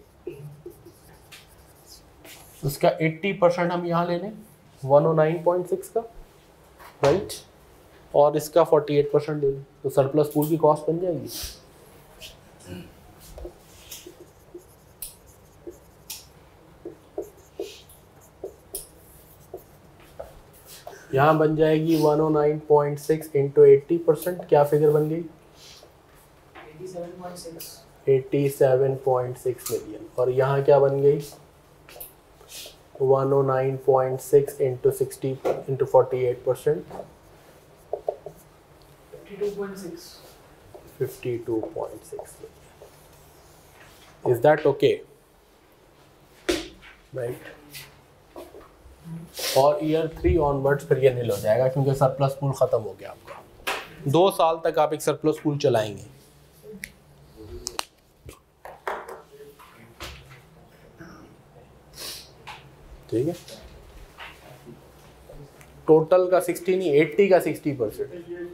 उसका 80% हम यहाँ ले लें 109.6 का, राइट? और इसका 48% ले लें, तो सरप्लस पूल की कॉस्ट बन जाएगी। यहाँ बन जाएगी 109.6 इंटू 80%, क्या फिगर बन गई? 87.6 मिलियन। और यहाँ क्या बन गई? 109.6 into 60 into 48%, 52.6 million. Is that okay? Right. और ईयर 3 ऑनवर्ड्स फिर ये नील हो जाएगा क्योंकि सरप्लस पूल ख़त्म हो गया आपका। 2 साल तक आप एक सरप्लस पूल चलाएंगे। ठीक है? टोटल का 60 नहीं, 80 का 60%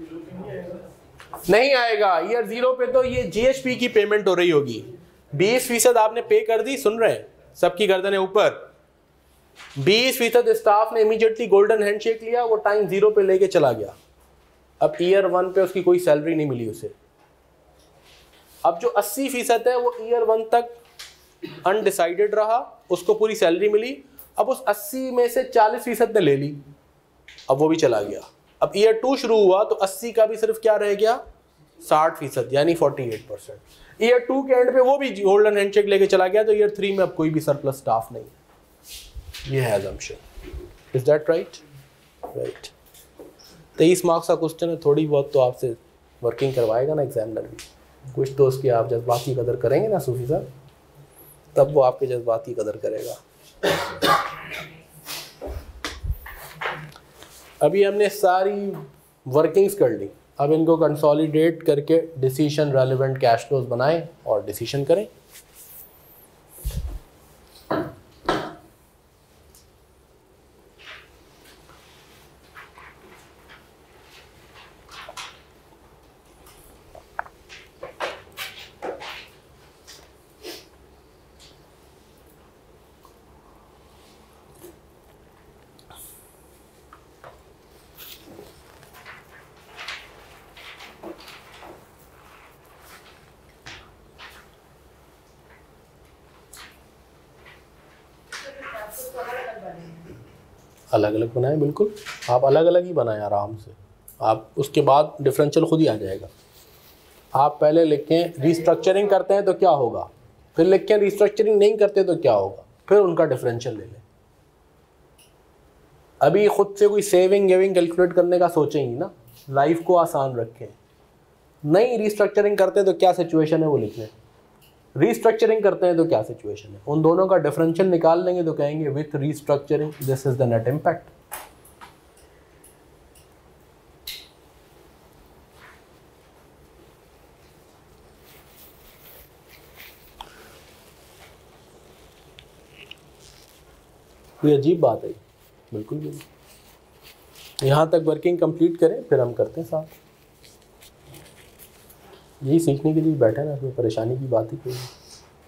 नहीं आएगा। ईयर 0 पे तो ये जीएसपी की पेमेंट हो रही होगी। 20% आपने पे कर दी, सुन रहे हैं? सबकी गर्दनें ऊपर। 20% स्टाफ ने इमीडिएटली गोल्डन हैंडशेक लिया, वो टाइम 0 पे लेके चला गया। अब ईयर 1 पे उसकी कोई सैलरी नहीं मिली उसे। अब जो 80% है वो ईयर 1 तक अनडिसाइडेड रहा, उसको पूरी सैलरी मिली। अब उस 80 में से 40% ने ले ली, अब वो भी चला गया। अब ईयर 2 शुरू हुआ तो 80 का भी सिर्फ क्या रह गया? 60%, यानी 48%। ईयर 2 के एंड पे वो भी गोल्डन हैंडशेक लेके चला गया, तो ईयर 3 में अब कोई भी सरप्लस स्टाफ नहीं है। ये है assumption. Is that right? Right. 23 marks का क्वेश्चन है, थोड़ी बहुत तो आपसे वर्किंग करवाएगा ना एग्जामिनर भी। कुछ तो उसकी आप जज्बात की कदर करेंगे ना सूफी साहब, तब वो आपके जज्बात की कदर करेगा। अभी हमने सारी वर्किंग्स कर ली, अब इनको कंसोलिडेट करके डिसीजन रेलेवेंट कैश फ्लोज बनाएं और डिसीजन करें। अलग अलग बनाएं, बिल्कुल आप अलग अलग ही बनाएं आराम से। आप उसके बाद डिफरेंशियल खुद ही आ जाएगा। आप पहले लिखें रिस्ट्रक्चरिंग करते हैं तो क्या होगा, फिर लिखें रिस्ट्रक्चरिंग नहीं करते तो क्या होगा, फिर उनका डिफरेंशियल ले लें। अभी खुद से कोई सेविंग गेविंग कैलकुलेट करने का सोचेंगी ना, लाइफ को आसान रखें। नहीं रिस्ट्रक्चरिंग करते हैं तो क्या सिचुएशन है वो लिख लें, रीस्ट्रक्चरिंग करते हैं तो क्या सिचुएशन है, उन दोनों का डिफरेंशियल निकाल लेंगे तो कहेंगे with restructuring this is the net impact. कोई अजीब बात है बिल्कुल भी नहीं। यहाँ तक वर्किंग कंप्लीट करें फिर हम करते हैं साथ। यही सीखने के लिए बैठे ना, कोई परेशानी की बात ही कोई नहीं।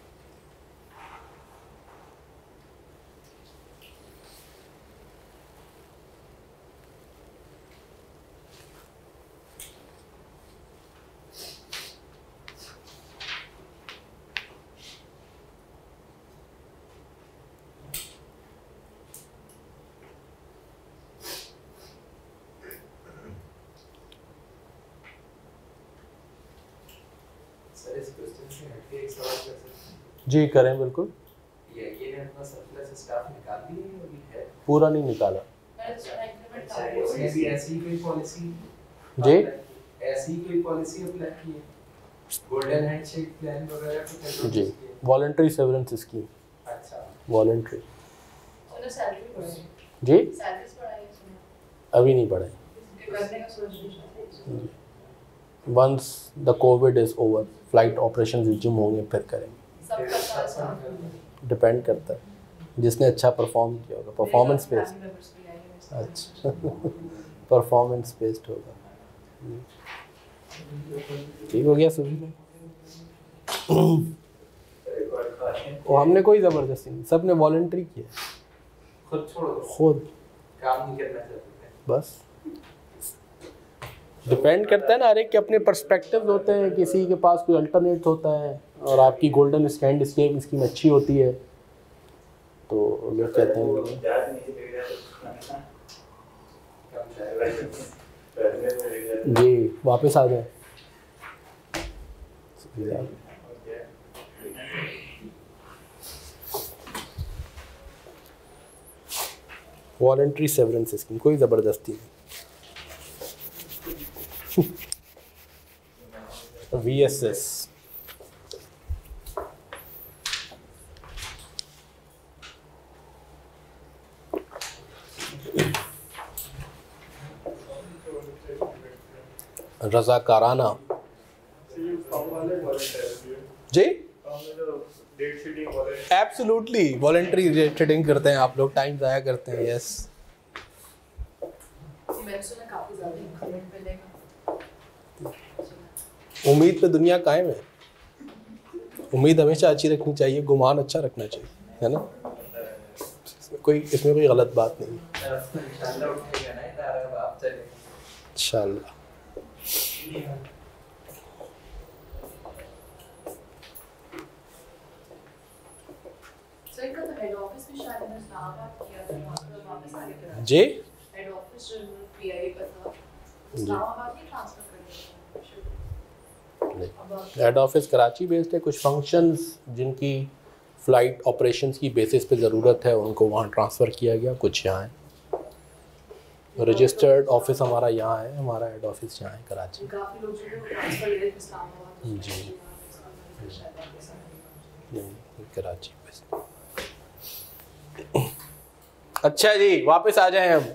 सर इस क्वेश्चन से हटके एक सवाल कर सकते हैं? जी करें बिल्कुल। ये ने अपना सरप्लस स्टाफ निकाल दी है अभी है? पूरा नहीं निकाला अच्छा इसने भी ऐसी ही कोई पॉलिसी जी, ऐसी ही कोई पॉलिसी अप्लाई की है? गोल्डन हैंडशेक प्लान वगैरह कुछ ऐसा जी कुछ किया? वॉलंटरी सेवरेंस स्कीम, अच्छा वॉलंटरी। उन्होंने सैलरी बढ़ाई, जी सैलरीज बढ़ाई उसने, अभी नहीं बढ़े। करने का सोच रही है। Once the Covid is over, flight operation resume होंगे फिर करेंगे। सबका साथ डिपेंड करता है जिसने अच्छा परफॉर्म किया होगा, परफॉर्मेंस बेस्ड। अच्छा परफॉर्मेंस बेस्ड होगा। ठीक हो गया सभी। वो हमने कोई ज़बरदस्ती नहीं, सब ने वॉलंटरी किया, खुद छोड़ दो, खुद काम नहीं करना चाहते थे। बस। डिपेंड करता है ना, हर एक के अपने पर्सपेक्टिव होते हैं, किसी के पास कोई अल्टरनेट होता है और आपकी गोल्डन स्टैंड स्कीम अच्छी होती है तो लोग कहते हैं जी वापस आ जाए। वॉलंटरी सेवरेंस स्कीम, कोई ज़बरदस्ती नहीं। VSS रज़ाकाराना जी, एब्सोल्युटली वॉलंटरी डेट शीटिंग करते हैं आप लोग, टाइम ज़ाया करते हैं। यस मैंने सुना काफी ज्यादा इंक्रीमेंट मिलेगा। उम्मीद पे दुनिया कायम है। उम्मीद हमेशा अच्छी रखनी चाहिए, गुमान अच्छा रखना चाहिए, है ना। इसमें कोई गलत बात नहीं है। इंशाल्लाह। सर का तो हेड ऑफिस भी शायद मैंने इस्लामाबाद किया था, वहाँ पे वापस आगे करा जी हेड ऑफिस जो पीआई का था इस्लामाबाद ही ट्रांसफर कर दिया। हेड ऑफिस कराची बेस्ड है, कुछ फंक्शंस जिनकी फ़्लाइट ऑपरेशंस की बेसिस पे ज़रूरत है उनको वहाँ ट्रांसफ़र किया गया, कुछ यहाँ है। रजिस्टर्ड ऑफिस हमारा यहाँ है, हमारा हेड ऑफिस यहाँ है कराची। काफी लोग जो है वो ट्रांसफर ले रहे थे इस्लामाबाद जी नहीं कराची बेस्ड। अच्छा जी वापस आ जाएं हम।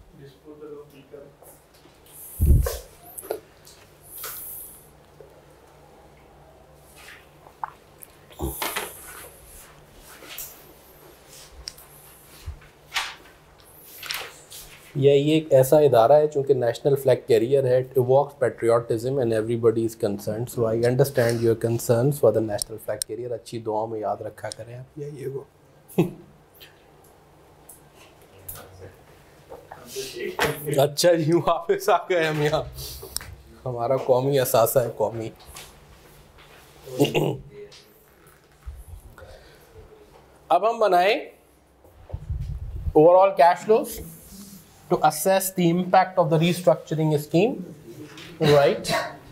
ये एक ऐसा इदारा है चूँकि नेशनल फ्लैग कैरियर है, it evokes patriotism and everybody is concern, so I understand your concerns for the national flag carrier. अच्छी दुआओं में याद रखा करें आप ये को। अच्छा जी वापस आ गए हम यहाँ, हमारा कौमी असासा है कौमी। अब हम बनाएं overall cash flows to assess the impact of the restructuring scheme, right?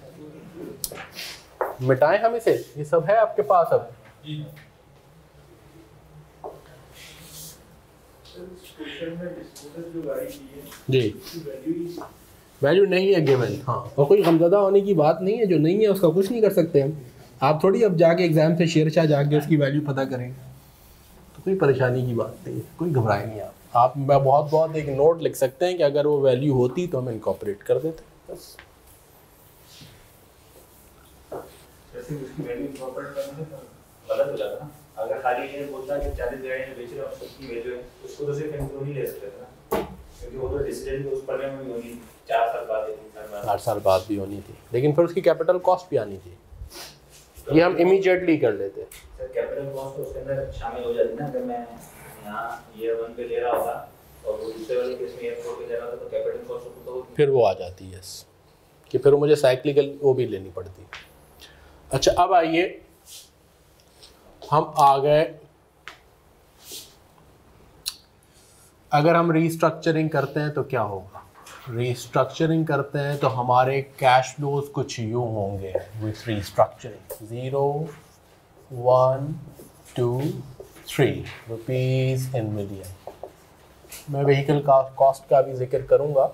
मिटाएं हम इसे, ये सब है आपके पास अब। जी वैल्यू नहीं है गिवन, हाँ, और कोई गमज़दा होने की बात नहीं है, जो नहीं है उसका कुछ नहीं कर सकते हम। आप थोड़ी अब जाके एग्ज़ाम से शेरशाह जाके उसकी वैल्यू पता करेंगे, तो कोई परेशानी की बात नहीं है, कोई घबराए नहीं आप बहुत एक नोट लिख सकते हैं कि अगर वो वैल्यू होती तो हम इनकॉर्पोरेट कर देते बस। जैसे उसकी वैल्यू इनकॉर्पोरेट करने से गलत हो जाता ना, अगर खाली ये बोलता कि 40 गाड़ियां बेच रहे हो उसकी वैल्यू है, उसको तो सिर्फ नहीं ले सकते ना, क्योंकि वो तो डिसीजन उस पर में होगी 4 साल बाद 8 साल बाद भी होनी थी, लेकिन फिर उसकी कैपिटल कॉस्ट भी आनी थी, ये हम इमीडिएटली कर लेते। सर कैपिटल कॉस्ट तो उसके अंदर शामिल हो जाती ना, अगर मैं यहाँ ईयर 1 पे ले रहा होता और वो दूसरे वाले केस में ईयर 4 पे ले रहा था तो कैपिटल कॉस्ट तो फिर वो आ जाती है, यस, कि फिर मुझे साइक्लिकल वो भी लेनी पड़ती। अच्छा अब आइए हम आ गए, अगर हम रीस्ट्रक्चरिंग करते हैं तो क्या होगा, रीस्ट्रक्चरिंग करते हैं तो हमारे कैश फ्लोज कुछ यूँ होंगे with restructuring, 0 1 2 3 rupees in million. मैं व्हीकल का कॉस्ट का भी जिक्र करूँगा।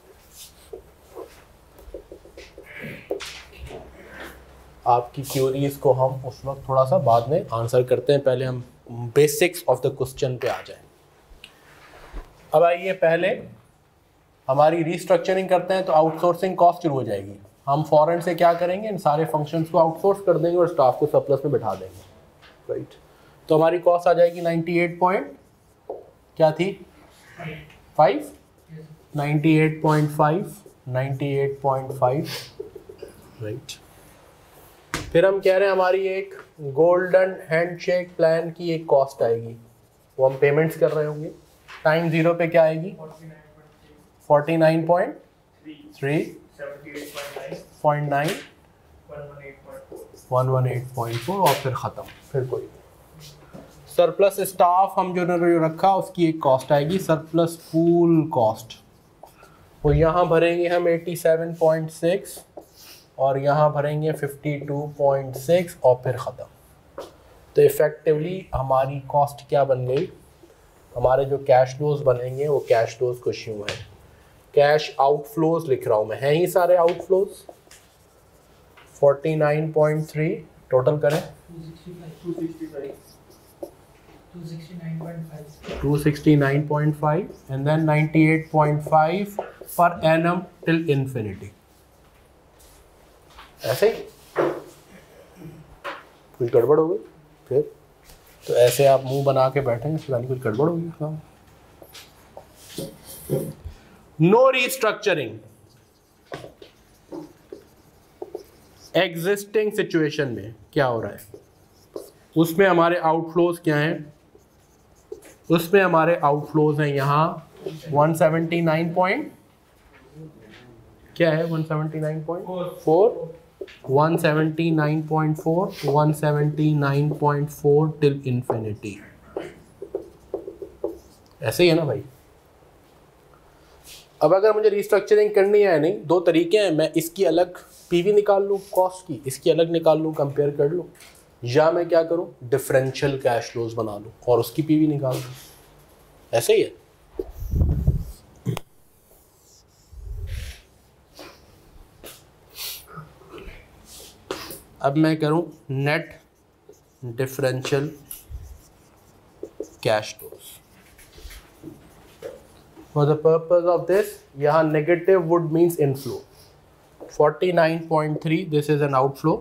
आपकी क्यूरीज को हम उस वक्त थोड़ा सा बाद में आंसर करते हैं, पहले हम बेसिक्स ऑफ द क्वेश्चन पे आ जाएं। अब आइए पहले हमारी रीस्ट्रक्चरिंग करते हैं तो आउटसोर्सिंग कॉस्ट शुरू हो जाएगी। हम फॉरेन से क्या करेंगे, इन सारे फंक्शंस को आउटसोर्स कर देंगे और स्टाफ को सरप्लस में बैठा देंगे, राइट। तो हमारी कॉस्ट आ जाएगी 98 पॉइंट क्या थी 5 98.5 राइट। फिर हम कह रहे हैं हमारी एक गोल्डन हैंडशेक प्लान की एक कॉस्ट आएगी, वो हम पेमेंट्स कर रहे होंगे, टाइम 0 पे क्या आएगी 49.3 78.9 118.4 और फिर ख़त्म, फिर कोई सरप्लस स्टाफ हम जो रखा उसकी एक कॉस्ट आएगी सरप्लस पूल कॉस्ट, वो यहाँ भरेंगे हम 87.6 और यहाँ भरेंगे 52.6 और फिर ख़त्म। तो इफ़ेक्टिवली हमारी कॉस्ट क्या बन गई, हमारे जो कैश फ्लोज बनेंगे वो कैश फ्लोज कुछ यूँ है, कैश आउटफ्लोज लिख रहा हूँ मैं, हैं ही सारे आउटफ्लोज 49.3 टोटल करें 269.5 and then 98.5 per annum till infinity। ऐसे ही कुछ गड़बड़ हो गई फिर तो ऐसे आप मुंह बना के बैठेंगे, फिर कुछ गड़बड़ हो गई। नो रीस्ट्रक्चरिंग, एग्जिस्टिंग सिचुएशन में क्या हो रहा है, उसमें हमारे आउटफ्लोज क्या हैं, उसमें हमारे आउटफ्लोज हैं यहाँ 179 पॉइंट क्या है 179.4 179.4 टिल इंफिनिटी, ऐसे ही है ना भाई। अब अगर मुझे रिस्ट्रक्चरिंग करनी है, नहीं दो तरीके हैं, मैं इसकी अलग पीवी निकाल लूँ कॉस्ट की, इसकी अलग निकाल लूँ कंपेयर कर लूँ, या मैं क्या करूँ डिफरेंशियल कैश फ्लोज बना लूँ और उसकी पीवी निकाल लूँ, ऐसे ही है। अब मैं करूं net differential cash flows for the purpose of this, यहाँ negative would means inflow 49.3 this is an outflow,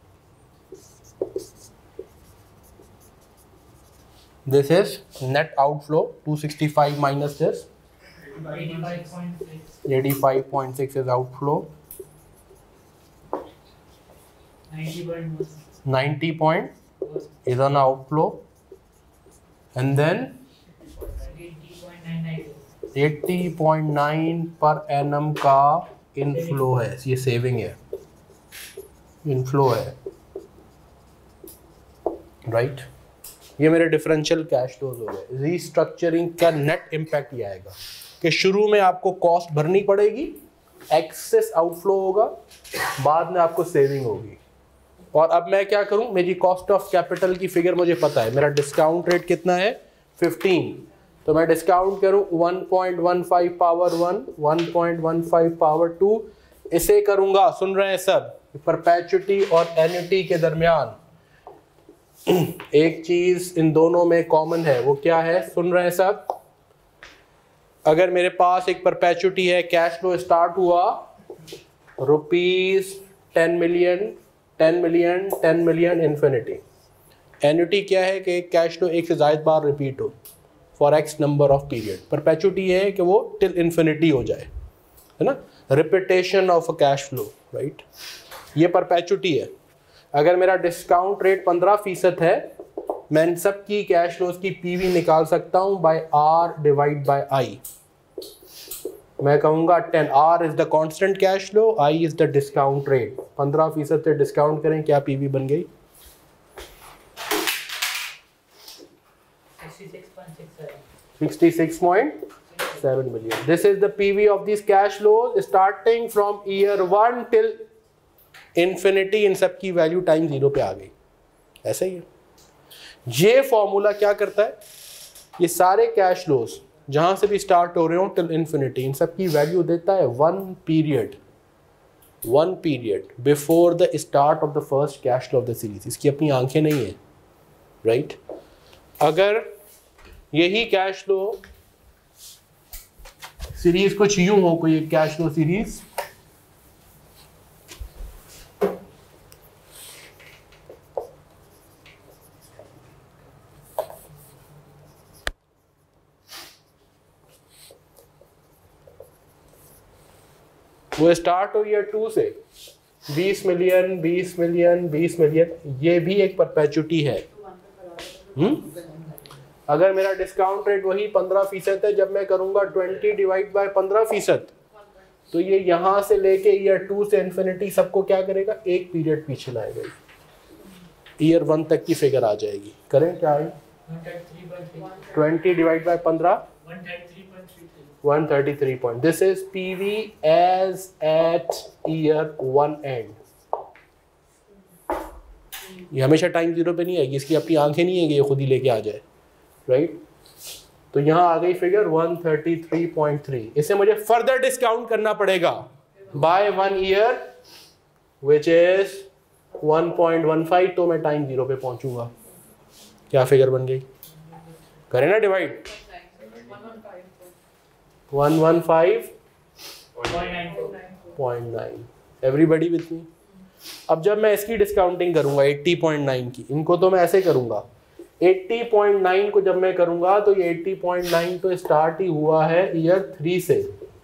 this is net outflow 265 minus this 85.6 is outflow, 90 point is an outflow, and then 80.9 per annum का inflow है, ये saving है, inflow है, right. ये मेरे differential cash flows हो गए। Restructuring का नेट इम्पैक्ट ये आएगा कि शुरू में आपको कॉस्ट भरनी पड़ेगी, एक्सेस आउटफ्लो होगा, बाद में आपको सेविंग होगी। और अब मैं क्या करूं, मेरी कॉस्ट ऑफ कैपिटल की फिगर मुझे पता है, मेरा डिस्काउंट रेट कितना है 15, तो मैं डिस्काउंट करूं 1.15 पावर 1, 1.15 पावर 2, इसे करूंगा, सुन रहे हैं सब, परपेचुटी और एन्युटी के दरमियान एक चीज इन दोनों में कॉमन है, वो क्या है, सुन रहे हैं सब? अगर मेरे पास एक परपेचुटी है, कैश फ्लो स्टार्ट हुआ rupees 10 million 10 million 10 million infinity. Annuity क्या है कि कैश फ्लो एक से ज़ायद बार रिपीट हो for X number of period. Perpetuity है कि वो टिल इन्फिनिटी हो जाए, है ना, repetition of a cash flow, right, ये परपेचुटी है। अगर मेरा डिस्काउंट रेट 15% है, मैं इन सब की कैश फ्लोज की पीवी निकाल सकता हूँ by R divide by I. मैं कहूँगा 10, R is the constant cash flow, I is the discount rate. 15% से डिस्काउंट करें, क्या पीवी बन गई? 66.7 million. This is the PV of these cash flows starting from year 1 till infinity। इन सब की value time 0 पे आ गई, ऐसा ही है। ये फॉर्मूला क्या करता है, ये सारे कैश फ्लोज जहां से भी स्टार्ट हो रहे हो टिल इन्फिनिटी, इन सब की वैल्यू देता है one period before the start of the first cash flow of the series. इसकी अपनी आंखें नहीं है, राइट। अगर यही कैश फ्लो सीरीज कुछ यूं हो, कोई एक कैश फ्लो सीरीज, वो स्टार्ट हो ईयर 2 से 20 मिलियन 20 मिलियन 20 मिलियन, ये भी एक परपेचुटी है। अगर मेरा डिस्काउंट रेट वही 15% है, जब मैं करूंगा 20 डिवाइड बाय 15%, तो ये यहाँ से लेके ईयर 2 से इन्फिनिटी सबको क्या करेगा, एक पीरियड पीछे लाएगा, ईयर 1 तक की फिगर आ जाएगी। करें क्या है, 20 divide by 15, 133 point. This is PV as at year 1 end. ये हमेशा टाइम 0 पे नहीं आएगी, इसकी अपनी आंखें नहीं है कि ये खुद ही लेके आ जाए, राइट। तो यहाँ आ गई फिगर 133.3। इसे मुझे फर्दर डिस्काउंट करना पड़ेगा बाय 1 ईयर विच इज 1.15, तो मैं टाइम 0 पे पहुंचूंगा। क्या फिगर बन गई, करें ना डिवाइड, 115.9। एवरीबडी विथ मी। अब जब मैं इसकी डिस्काउंटिंग करूंगा 80.9 की, इनको तो मैं ऐसे करूंगा, 80.9 को जब मैं करूंगा तो ये 80.9 तो स्टार्ट ही हुआ है ईयर 3 से,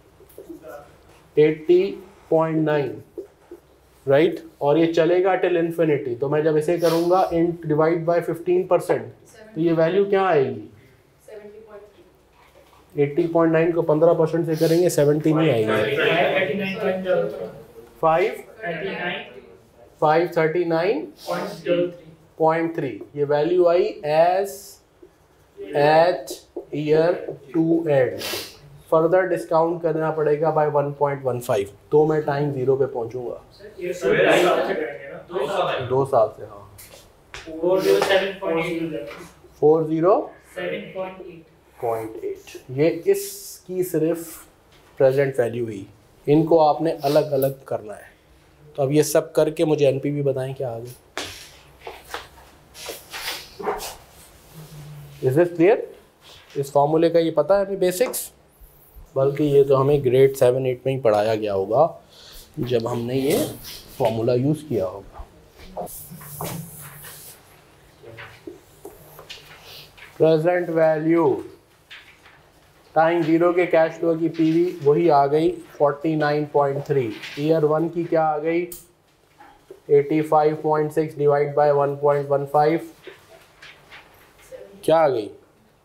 80.9, राइट, और ये चलेगा टिल इन्फिनिटी। तो मैं जब इसे करूंगा इन डिवाइड बाय 15%, तो ये वैल्यू क्या आएगी, 80.9 को 15% से करेंगे 70 नहीं आएगी, 539.3। ये value I as at year 2 end. Further discount करना पड़ेगा बाय 1.15, तो मैं टाइम 0 पे पहुंचूंगा। 2 साल से, हाँ, 407.8। ये इसकी सिर्फ प्रेजेंट वैल्यू ही, इनको आपने अलग अलग करना है। तो अब ये सब करके मुझे एनपीवी बताएं क्या आ गई। Is this clear? इस फॉर्मूले का ये पता है हमें बेसिक्स, बल्कि ये तो हमें ग्रेड 7-8 में ही पढ़ाया गया होगा जब हमने ये फॉर्मूला यूज़ किया होगा। प्रेजेंट वैल्यू टाइम 0 के कैश फ्लो की पीवी वही आ गई 49.3। ईयर 1 की क्या आ गई 85.6 डिवाइड बाय 1.15, क्या आ गई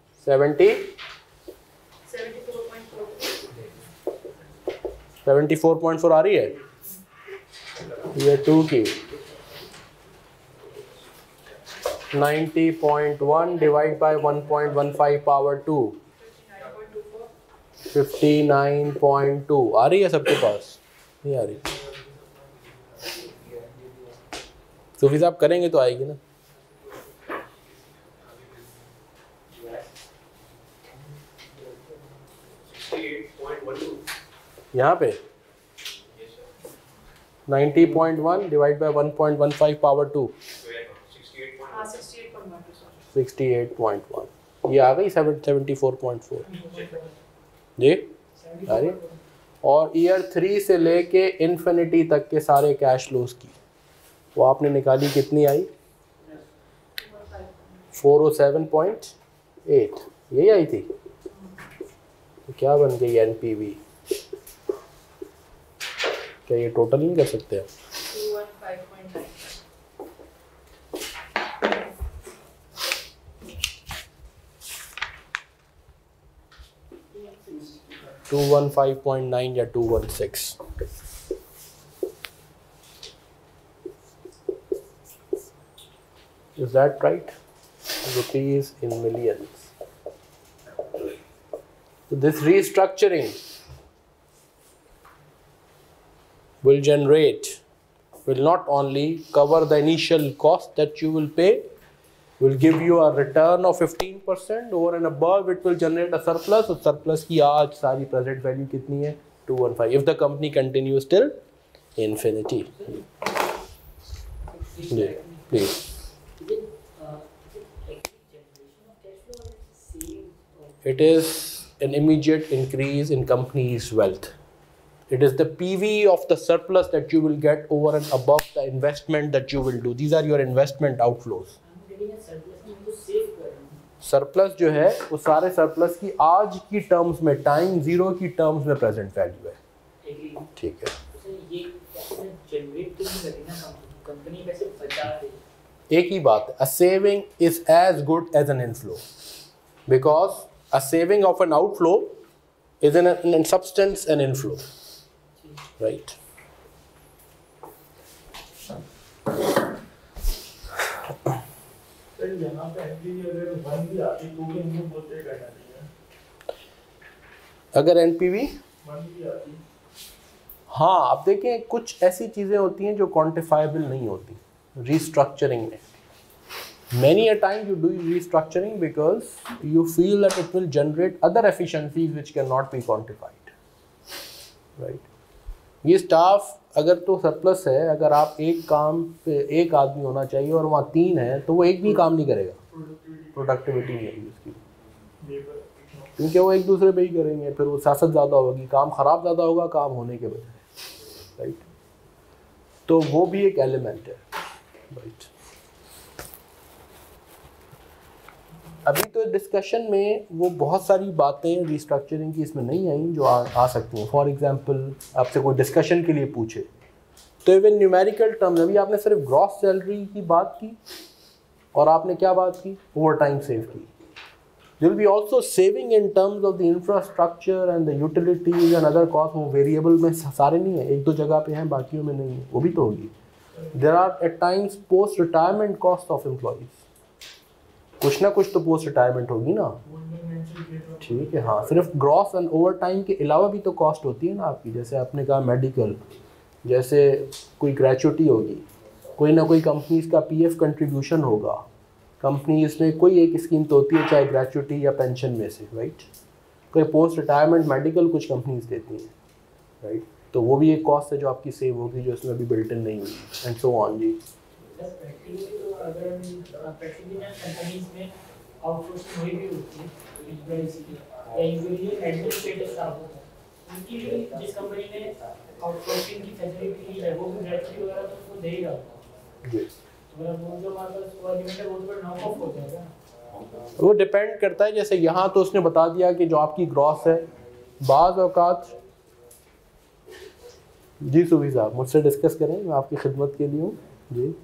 74.4 आ रही है। ईयर 2 की 90.1 डिवाइड बाय 1.15 पावर 2, 59.2 आ रही है सबके पास, नहीं आ रही? सूफी साहब करेंगे तो आएगी ना। यहाँ पे 90.1 डिवाइड बाय 1.15 पावर 2 हाँ 68.1 68.1 ये आ गई 74.4 जी अरे और ईयर 3 से लेके इन्फिनिटी तक के सारे कैश फ्लोज की वो आपने निकाली कितनी आई 407.8 यही आई थी। तो क्या बन गई एनपीवी? क्या ये टोटल नहीं कर सकते आप? 215.9 या 216 Is that right? Rupees in millions. So this restructuring will not only cover the initial cost that you will pay, will give you a return of 15%, over and above it will generate a surplus. So surplus की आज सारी present value कितनी है? 215. If the company continues till infinity. Yeah, please. It is an immediate increase in company's wealth. It is the PV of the surplus that you will get over and above the investment that you will do. These are your investment outflows. Surplus जो है वो सारे surplus की आज की terms में time zero की terms में प्रेजेंट वैल्यू है। ठीक है, एक ही बात है, a saving is as good as an inflow because a saving of an outflow is in substance an inflow, right? अगर एनपीवी हाँ, आप देखें कुछ ऐसी चीज़ें होती हैं जो क्वांटिफाइबल नहीं होती रीस्ट्रक्चरिंग में। Many a time you do restructuring because you feel that it will generate other efficiencies which cannot be quantified, right? ये स्टाफ अगर तो सरप्लस है, अगर आप एक काम पे एक आदमी होना चाहिए और वहाँ 3 है तो वो एक भी काम नहीं करेगा, प्रोडक्टिविटी नहीं होगी उसकी, क्योंकि वो एक दूसरे पे ही करेंगे, फिर वो सियासत ज़्यादा होगी, काम ख़राब ज़्यादा होगा काम होने के बजाय, राइट? तो वो भी एक एलिमेंट है, राइट? अभी तो डिस्कशन में वो बहुत सारी बातें रिस्ट्रक्चरिंग की इसमें नहीं आई जो आ सकती हैं। फॉर एग्जांपल आपसे कोई डिस्कशन के लिए पूछे तो इवन न्यूमेरिकल टर्म्स, अभी आपने सिर्फ ग्रॉस सैलरी की बात की और आपने क्या बात की, ओवर टाइम सेव की। There will be also saving in terms of the infrastructure and the utilities and other cost. वो वेरिएबल में सारे नहीं है, एक दो जगह पे हैं, बाकियों में नहीं है, वो भी तो होगी। There are at times post retirement cost of employees, कुछ ना कुछ तो पोस्ट रिटायरमेंट होगी ना, ठीक है। हाँ, सिर्फ ग्रॉस एंड ओवर टाइम के अलावा भी तो कॉस्ट होती है ना आपकी, जैसे आपने कहा मेडिकल, जैसे कोई ग्रेचुटी होगी, कोई ना कोई कंपनीज का पीएफ कंट्रीब्यूशन होगा, कंपनीज में कोई एक स्कीम तो होती है चाहे ग्रेचुटी या पेंशन में से, राइट? कोई पोस्ट रिटायरमेंट मेडिकल कुछ कंपनीज देती हैं, राइट? तो वो भी एक कॉस्ट है जो आपकी सेव होगी, जो इसमें अभी बिल्ट इन नहीं हुई, एंड सो ऑन जी। कंपनीज में आउटसोर्सिंग हुई भी होती है, एडमिनिस्ट्रेटिव स्टाफ होता है, उनकी जिस कंपनी ने आउटसोर्सिंग की फैसिलिटी है वो भी ग्रेचुटी वगैरह तो उसको देगा जी। तो वो जो मार्केट को एलिमेंट है वो तो नॉक ऑफ हो जाएगा, वो डिपेंड करता है। जैसे यहाँ तो उसने बता दिया कि जो आपकी ग्रॉस है, बाज़ औकात जी सुबह साहब मुझसे डिस्कस करें, मैं आपकी खिदमत के लिए हूँ जी।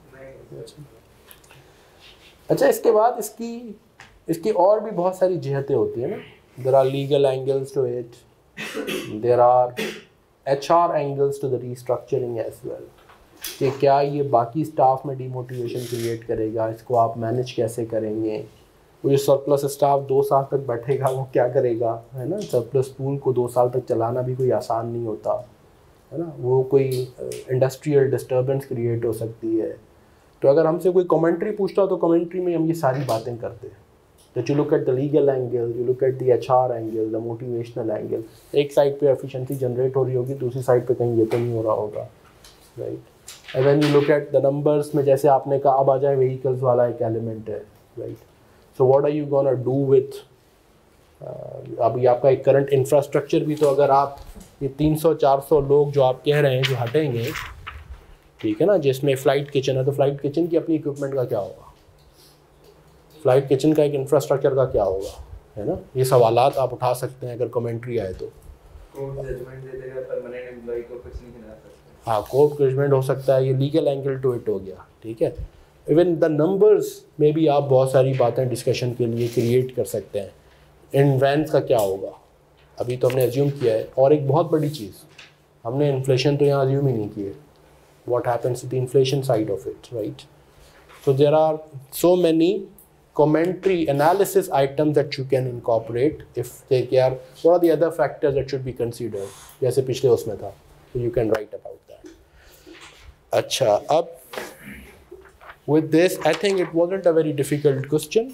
अच्छा, इसके बाद इसकी और भी बहुत सारी जिहतें होती हैं ना। There are legal angles to it, there are HR angles to the restructuring as well, कि क्या ये बाकी स्टाफ में डीमोटिवेशन क्रिएट करेगा, इसको आप मैनेज कैसे करेंगे, वो जो सरप्लस स्टाफ 2 साल तक बैठेगा वो क्या करेगा, है ना? सरप्लस पूल को 2 साल तक चलाना भी कोई आसान नहीं होता, है ना? वो कोई इंडस्ट्रियल डिस्टर्बेंस क्रिएट हो सकती है। तो अगर हमसे कोई कमेंट्री पूछता तो कमेंट्री में हम ये सारी बातें करते हैं। that you look at the legal angle, you look at the HR angle, the motivational angle. एक साइड पे efficiency generate हो रही होगी, दूसरी साइड पे कहीं ये तो नहीं हो रहा होगा, right? And then you look at the numbers में, जैसे आपने कहा अब आ जाए vehicles वाला एक element है, right? So what are you gonna do with अभी आपका एक करंट इंफ्रास्ट्रक्चर भी, तो अगर आप ये 300-400 लोग जो आप कह रहे हैं जो हटेंगे, ठीक है ना, जिसमें फ़्लाइट किचन है, तो फ़्लाइट किचन की अपनी इक्विपमेंट का क्या होगा, फ़्लाइट किचन का एक इंफ्रास्ट्रक्चर का क्या होगा, है ना? ये सवालात आप उठा सकते हैं अगर कमेंट्री आए तो। कोर्ट जजमेंट दे देगा, परमानेंट एम्प्लॉय को कुछ नहीं खिला सकते। हाँ, कोर्ट जजमेंट हो सकता है, ये लीगल एंगल टू इट हो गया, ठीक है। इवन द नंबर्स में भी आप बहुत सारी बातें डिस्कशन के लिए क्रिएट कर सकते हैं। इन्वेंस का क्या होगा, अभी तो हमने एज्यूम किया है। और एक बहुत बड़ी चीज़, हमने इन्फ्लेशन तो यहाँ एज्यूम ही नहीं किए। What happens with the inflation side of it, right? So there are so many commentary analysis items that you can incorporate if they are, what are the other factors that should be considered, जैसे पिछले उसमें था, so you can write about that. अच्छा, अब with this I think it wasn't a very difficult question.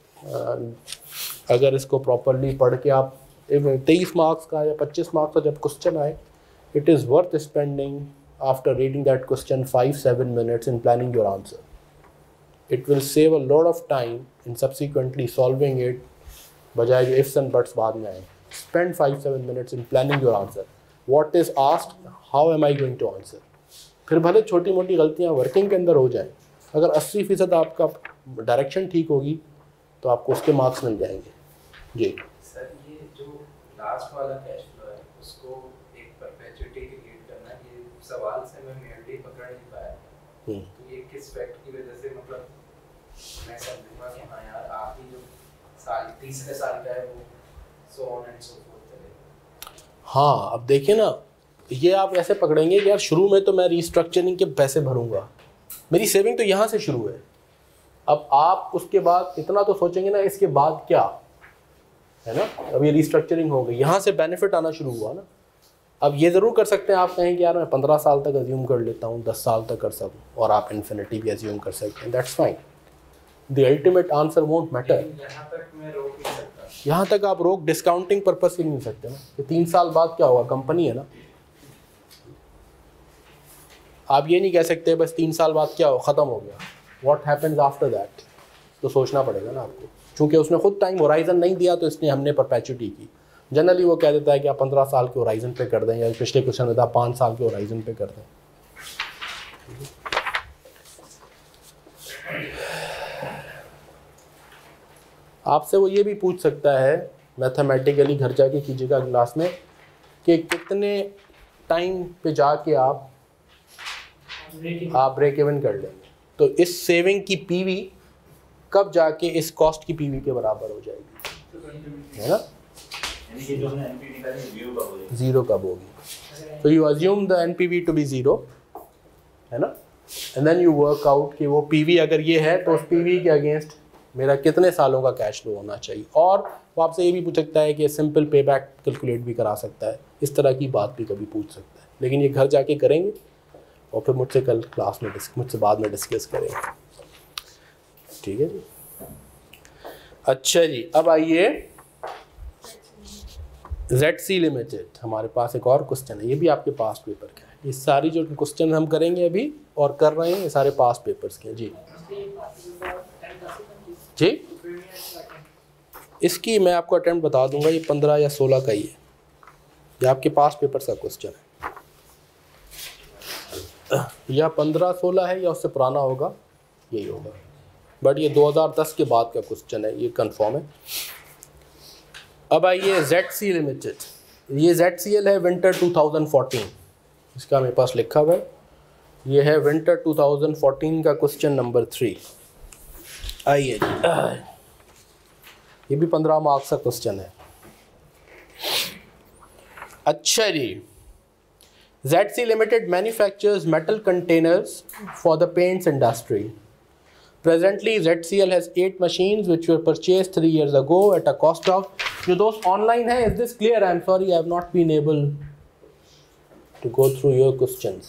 अगर इसको properly पढ़ के आप 23 मार्क्स का या 25 मार्क्स का जब क्वेश्चन आए, it is worth spending after reading that question 5-7 minutes in planning your answer. It will save a lot of time in subsequently solving it, बजाय जो ifs and buts बाद में आए. Spend 5-7 minutes in planning your answer. What is asked, how am I going to answer? फिर भले छोटी मोटी गलतियाँ वर्किंग के अंदर हो जाए, अगर 80% आपका डायरेक्शन ठीक होगी तो आपको उसके मार्क्स मिल जाएंगे। जी सर, ये जो लास्ट वाला कैश फ्लो है उसको एक परपेचुइटी क्रिएट करना, ये सवाल से मैं मेनली पकड़ नहीं पाया। तो ये किस फैक्ट की वजह से, मतलब मैं समझूंगा कि हाँ यार आखिरी जो साल तीसरे साल का है वो so on and so forth चलेगा। हाँ, अब देखिए ना, ये आप ऐसे पकड़ेंगे कि यार शुरू में तो मैं रीस्ट्रक्चरिंग के पैसे भरूंगा, मेरी सेविंग तो यहाँ से शुरू है। अब आप उसके बाद इतना तो सोचेंगे ना, इसके बाद क्या है ना, अब ये रीस्ट्रक्चरिंग हो गई, यहाँ से बेनिफिट आना शुरू हुआ ना। अब ये ज़रूर कर सकते हैं आप कहें कि यार मैं 15 साल तक अज्यूम कर लेता हूँ, 10 साल तक कर सकूँ, और आप इन्फिनिटी भी अज्यूम कर सकते हैं, that's fine. The ultimate answer won't matter. यहाँ तक मैं रोक नहीं सकता, यहाँ तक आप रोक डिस्काउंटिंग पर्पस ही नहीं सकते ना, कि 3 साल बाद क्या होगा, कंपनी है ना। आप ये नहीं कह सकते बस 3 साल बाद क्या हो, ख़त्म हो गया, व्हाट हैपेंस आफ्टर दैट, तो सोचना पड़ेगा ना आपको। चूँकि उसने खुद टाइम होराइजन नहीं दिया तो इसलिए हमने परपेचुइटी की। जनरली वो कह देता है कि आप 15 साल के होराइजन पे कर दें, या पिछले क्वेश्चन में था 5 साल के होराइजन पे कर दें। आपसे वो ये भी पूछ सकता है मैथमेटिकली, घर जाके कीजिएगा क्लास में, कि कितने टाइम पे जाके आप ब्रेक इवन कर लेंगे, तो इस सेविंग की पीवी कब जाके इस कॉस्ट की पीवी के बराबर हो जाएगी, है ना? जीरो कब होगी? तो you assume the NPV to be zero, है ना, and then you work out कि वो पीवी अगर ये है तो उस पीवी के अगेंस्ट मेरा कितने सालों का कैश फ्लो होना चाहिए। और वो आपसे ये भी पूछ सकता है कि सिंपल पे बैक कैलकुलेट भी करा सकता है, इस तरह की बात भी कभी पूछ सकता है। लेकिन ये घर जाके करेंगे और फिर मुझसे कल क्लास में मुझसे बाद में डिस्कस करेंगे, ठीक है जी। अच्छा जी, अब आइए ZC लिमिटेड, हमारे पास एक और क्वेश्चन है, ये भी आपके पास्ट पेपर का है। ये सारी जो क्वेश्चन हम करेंगे अभी और कर रहे हैं, ये सारे पास्ट पेपर्स के हैं जी। जी, इसकी मैं आपको अटेम्प्ट बता दूंगा, ये 15 या 16 का ही है, ये आपके पास्ट पेपर्स का क्वेश्चन है। या 15-16 है या उससे पुराना होगा, यही होगा, बट ये 2010 के बाद का क्वेश्चन है, ये कंफर्म है। अब आइए ZC लिमिटेड, ये ZCL है विंटर 2014, इसका मेरे पास लिखा हुआ है, ये है विंटर 2014 का क्वेश्चन नंबर 3। आइए ये भी 15 मार्क्स का क्वेश्चन है। अच्छा जी, ZC Limited manufactures metal containers for the paints industry. Presently, ZCL has 8 machines which were purchased 3 years ago at a cost of, जो दोस्त ऑनलाइन है, is this clear? I'm sorry, I have not been able to go through your questions.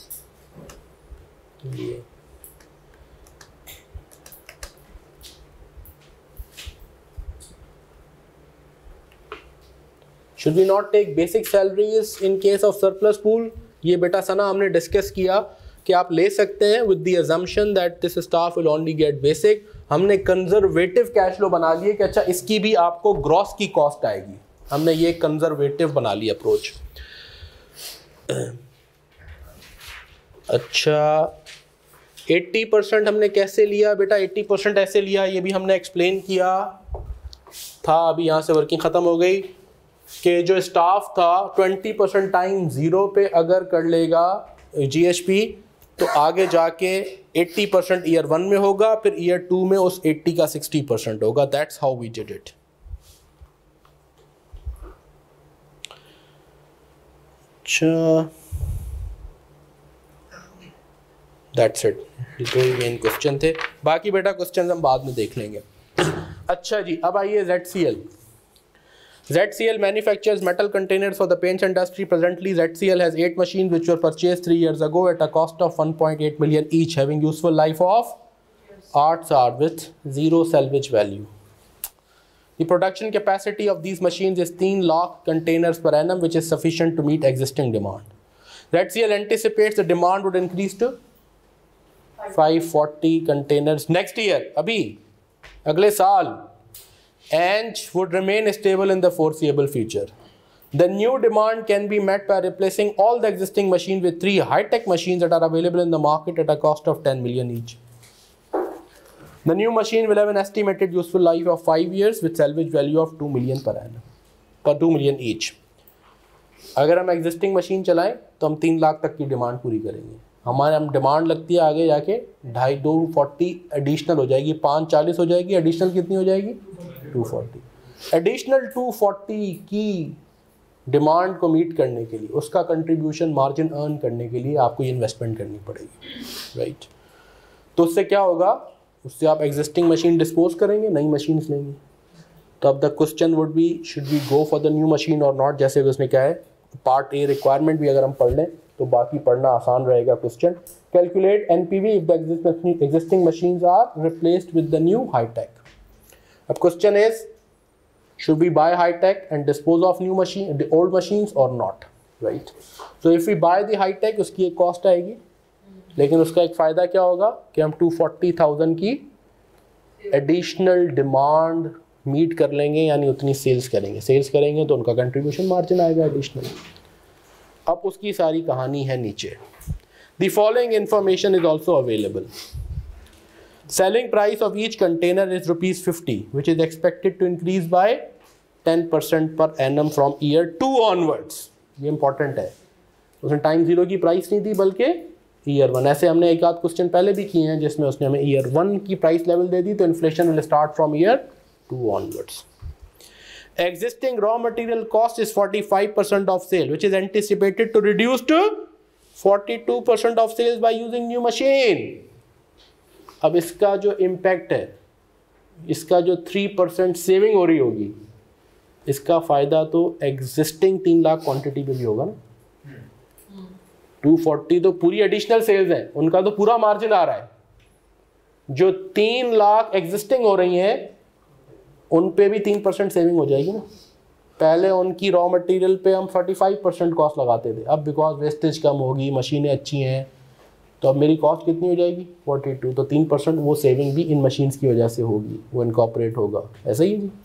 Should we not take basic salaries in case of surplus pool? ये बेटा सना हमने discuss किया कि आप ले सकते हैं with the assumption that this staff will only get basic. हमने कंजर्वेटिव कैश फ्लो बना लिए कि अच्छा इसकी भी आपको ग्रॉस की कॉस्ट आएगी, हमने ये कंजर्वेटिव बना ली अप्रोच। अच्छा 80% हमने कैसे लिया बेटा? 80% ऐसे लिया, ये भी हमने एक्सप्लेन किया था, अभी यहाँ से वर्किंग ख़त्म हो गई कि जो स्टाफ था 20% टाइम ज़ीरो पे अगर कर लेगा GHP तो आगे जाके 80% ईयर 1 में होगा, फिर ईयर 2 में उस 80 का 60% होगा। That's how we did it. अच्छा दैट्स इट, ये दो मेन क्वेश्चन थे, बाकी बेटा क्वेश्चन हम बाद में देख लेंगे। अच्छा जी, अब आइए ZCL। ZCL manufactures metal containers for the paints industry. Presently, ZCL has 8 machines which were purchased 3 years ago at a cost of 1.8 million each, having useful life of 8 years with zero salvage value. The production capacity of these machines is 3 lakh containers per annum, which is sufficient to meet existing demand. ZCL anticipates the demand would increase to 540 containers next year, अभी अगले साल, and would remain stable in the foreseeable future. The new demand can be met by replacing all the existing machines with 3 high-tech machines that are available in the market at a cost of 10 million each. The new machine will have an estimated useful life of 5 years with salvage value of 2 million per annum, per 2 million each. अगर हम existing machine चलाएं तो हम 3 लाख तक की demand पूरी करेंगे। हमारे हम डिमांड लगती है आगे जाके 240 एडिशनल हो जाएगी, 540 हो जाएगी, एडिशनल कितनी हो जाएगी 240। एडिशनल 240 की डिमांड को मीट करने के लिए, उसका कंट्रीब्यूशन मार्जिन अर्न करने के लिए आपको ये इन्वेस्टमेंट करनी पड़ेगी, राइट। तो उससे क्या होगा, उससे आप एग्जिस्टिंग मशीन डिस्पोज करेंगे, नई मशीन लेंगे। तो अब the question would be should we go for the new machine और नॉट, जैसे कि उसने क्या है पार्ट ए रिक्वायरमेंट भी अगर हम पढ़ लें तो बाकी पढ़ना आसान रहेगा। Question calculate NPV if the existing machines are replaced with the new high tech. अब question is should we buy high tech and dispose of new machine, the old machines or not, right? So if we buy the high tech, उसकी एक cost आएगी, लेकिन उसका एक फ़ायदा क्या होगा कि हम 240,000 की एडिशनल डिमांड मीट कर लेंगे, यानी उतनी सेल्स करेंगे तो उनका कंट्रीब्यूशन मार्जिन आएगा एडिशनल। अब उसकी सारी कहानी है नीचे। The following information is also available. Selling price of each container is ₹50, which is expected to increase by 10% per annum from year 2 onwards. ये important है, उसने टाइम 0 की प्राइस नहीं दी बल्कि ईयर 1। ऐसे हमने एक आध क्वेश्चन पहले भी किए हैं जिसमें उसने हमें ईयर 1 की प्राइस लेवल दे दी, तो inflation will start from year 2 onwards. Existing raw material cost is 45% of sale, which is anticipated to reduce to 42% of sales by using new machine. अब इसका जो इम्पैक्ट है, इसका जो 3% सेविंग हो रही होगी, इसका फ़ायदा तो एग्जिस्टिंग 3 लाख क्वांटिटी पे भी होगा ना। 240 तो पूरी एडिशनल सेल्स है, उनका तो पूरा मार्जिन आ रहा है। जो 3 लाख एग्जिस्टिंग हो रही हैं उन पे भी 3% सेविंग हो जाएगी ना। पहले उनकी रॉ मटेरियल पे हम 45% कॉस्ट लगाते थे, अब बिकॉज वेस्टेज कम होगी, मशीनें अच्छी हैं, तो अब मेरी कॉस्ट कितनी हो जाएगी 42, तो 3% वो सेविंग भी इन मशीन्स की वजह से होगी, वो इनकॉर्पोरेट होगा। ऐसा ही है जी।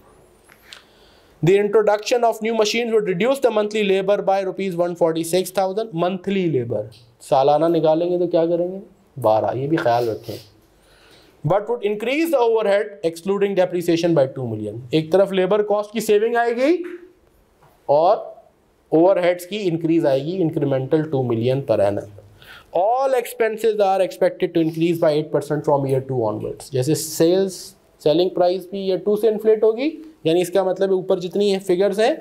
The introduction of new machines would reduce the monthly labor by ₹146,000 monthly labour. सालाना निकालेंगे तो क्या करेंगे 12, ये भी ख्याल रखें। But would increase the overhead excluding depreciation by 2 million। एक तरफ लेबर कॉस्ट की सेविंग आएगी और ओवरहेड्स की इंक्रीज आएगी, incremental 2 million per annum। All expenses are expected to increase by 8% from year 2 onwards। जैसे सेलिंग प्राइस भी ईयर 2 से इन्फ्लेट होगी, यानी इसका मतलब ऊपर जितनी फिगर्स हैं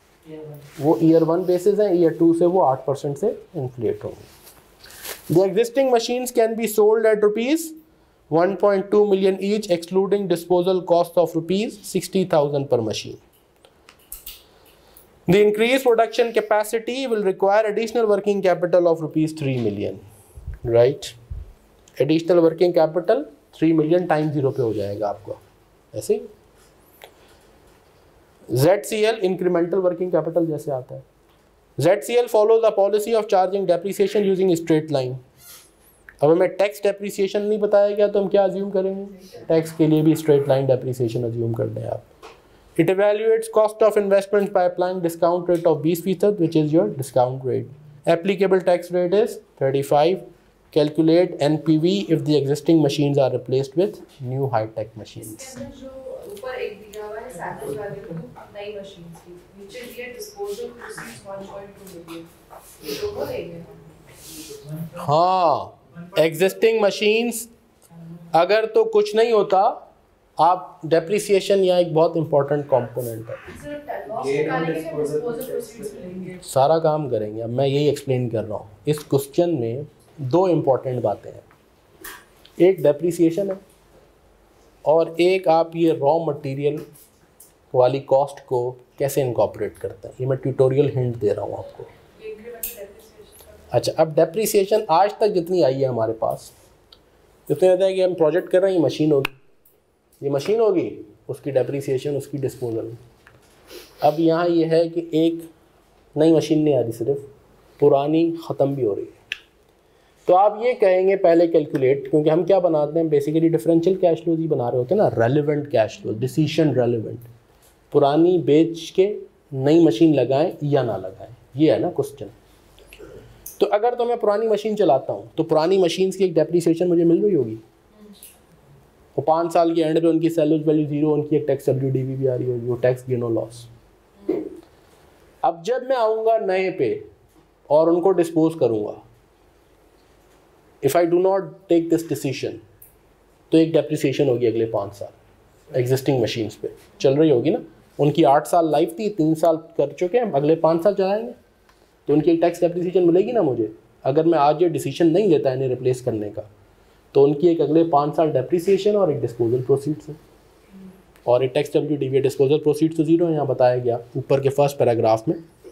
वो ईयर 1 बेसिस हैं, ईयर 2 से वो 8% से इन्फ्लेट होंगे। The existing machines can be sold at ₹1.2 million each, excluding disposal cost of ₹60,000 per machine. The increased production capacity will require additional working capital of ₹3 million, right? Additional working capital 3 million time 0 पे हो जाएगा आपको, ऐसे ही। ZCL incremental working capital जैसे आता है। ZCL follows the policy of charging depreciation using straight line. अब हमें टैक्स डेप्रिसिएशन नहीं बताया गया तो हम क्या अज्यूम करेंगे, टैक्स के लिए भी स्ट्रेट लाइन डेप्रिसिएशन अज्यूम कर दें आप। It evaluates cost of investment by applying discount rate of 20% which is your discount rate. Applicable tax rate is 35। Calculate NPV if the existing machines are replaced with new high-tech machines। इसके अंदर जो ऊपर एक दिया हुआ है salary value नई machines की, नीचे दिया डिस्पोजल प्रोसीड्स 1.2 मिलियन, ये दोनों लेंगे। हाँ, एग्जिस्टिंग मशीन्स अगर तो कुछ नहीं होता, आप डेप्रिसिएशन यहाँ एक बहुत इंपॉर्टेंट कंपोनेंट है, सिर्फ लॉस निकालेंगे या डिस्पोजल प्रोसीड्स मिलेंगे, सारा काम करेंगे। अब मैं यही एक्सप्लेन कर रहा हूँ। इस क्वेश्चन में दो इम्पॉर्टेंट बातें हैं, एक डेप्रिसिएशन है और एक आप ये रॉ मटेरियल वाली कॉस्ट को कैसे इनकॉर्पोरेट करते हैं। ये मैं ट्यूटोरियल हिंट दे रहा हूँ आपको। अच्छा, अब डेप्रिसिएशन आज तक जितनी आई है हमारे पास, जितने होता है कि हम प्रोजेक्ट कर रहे हैं, ये मशीन होगी, ये मशीन होगी, उसकी डेप्रिसिएशन, उसकी डिस्पोजल। अब यहाँ ये है कि एक नई मशीन नहीं आ रही, सिर्फ पुरानी ख़त्म भी हो रही है। तो आप ये कहेंगे पहले कैलकुलेट, क्योंकि हम क्या बनाते हैं बेसिकली डिफरेंशियल कैश फ्लोज ही बना रहे होते हैं ना, relevant cash flow, decision relevant. पुरानी बेच के नई मशीन लगाएं या ना लगाएं, ये है ना क्वेश्चन। तो अगर तो मैं पुरानी मशीन चलाता हूँ तो पुरानी मशीन्स की एक डेप्रिसिएशन मुझे मिल रही होगी, और 5 साल के एंड पे उनकी सैलरी वैल्यू 0, उनकी एक टैक्स WDV भी आ रही होगी, वो टैक्स गेन और लॉस। अब जब मैं आऊँगा नए पे और उनको डिस्पोज करूँगा, if I do not take this decision, तो एक डेप्रिसिएशन होगी अगले 5 साल एग्जिस्टिंग मशीन्स पे चल रही होगी ना। उनकी 8 साल लाइफ थी, 3 साल कर चुके हैं, अगले 5 साल चलाएंगे, तो उनकी एक टैक्स डेप्रिसिएशन मिलेगी ना मुझे। अगर मैं आज ये डिसीजन नहीं लेता इन्हें रिप्लेस करने का, तो उनकी एक अगले 5 साल डेप्रिसिएशन और एक डिस्पोजल प्रोसीड्स है, और एक टैक्स WDV। डिस्पोजल प्रोसीड्स तो 0 यहाँ बताया गया ऊपर के फर्स्ट पैराग्राफ में।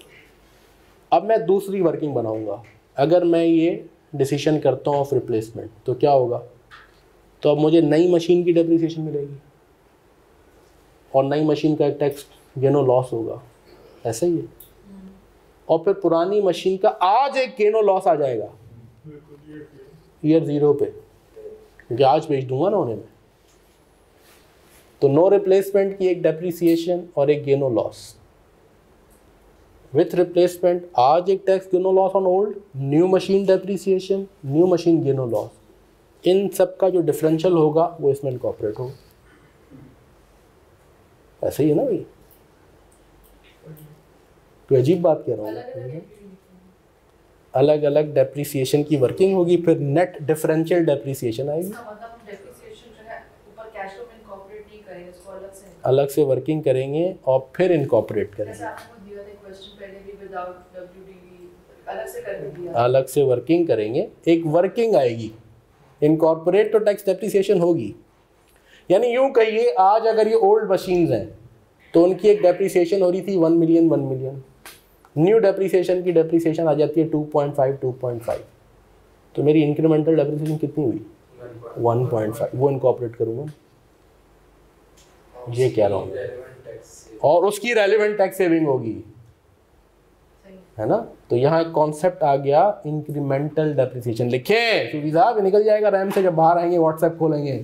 अब मैं दूसरी वर्किंग बनाऊँगा। अगर मैं ये डिसीजन करता हूँ ऑफ रिप्लेसमेंट, तो क्या होगा, तो अब मुझे नई मशीन की डेप्रिसिएशन मिलेगी और नई मशीन का एक टैक्स गेन और लॉस होगा, ऐसा ही है। और फिर पुरानी मशीन का आज एक गेन और लॉस आ जाएगा ईयर 0 पे, क्योंकि आज बेच दूंगा ना उन्हें मैं। तो नो रिप्लेसमेंट की एक डेप्रिसिएशन और एक गेन और लॉस। विथ रिप्लेसमेंट आज एक टैक्स गेन और loss on old, new machine depreciation, new machine gain और लॉस। इन सब का जो डिफरेंशियल होगा वो इसमें इनकॉर्पोरेट होगा। ऐसे ही है ना भाई, तो अजीब बात कह रहा हूँ। अलग अलग डेप्रिसिएशन की वर्किंग होगी, फिर नेट डिफरेंशियल डेप्रिसिएशन आएगी। अलग से वर्किंग करेंगे और फिर इनकॉर्पोरेट करेंगे। अलग से वर्किंग करेंगे, एक वर्किंग आएगी, इनकॉर्पोरेट तो टैक्स डेप्रिसिएशन होगी। यानी यूं कहिए, आज अगर ये ओल्ड मशीन्स हैं तो उनकी एक डेप्रिसिएशन हो रही थी 1 मिलियन, न्यू डेप्रिसिएशन की डेप्रिसिएशन आ जाती है 2.5। तो मेरी इंक्रीमेंटल डेप्रिसिएशन कितनी हुई, 1.5। वो इनकॉर्पोरेट करूँगा, ये कह रहा हूँ, और उसकी रेलेवेंट टैक्स सेविंग होगी, है ना। तो यहाँ एक कॉन्सेप्ट आ गया इंक्रीमेंटल डेप्रिसिएशन। लिखें सुबी साहब, निकल जाएगा रैम से जब बाहर आएंगे, व्हाट्सएप खोलेंगे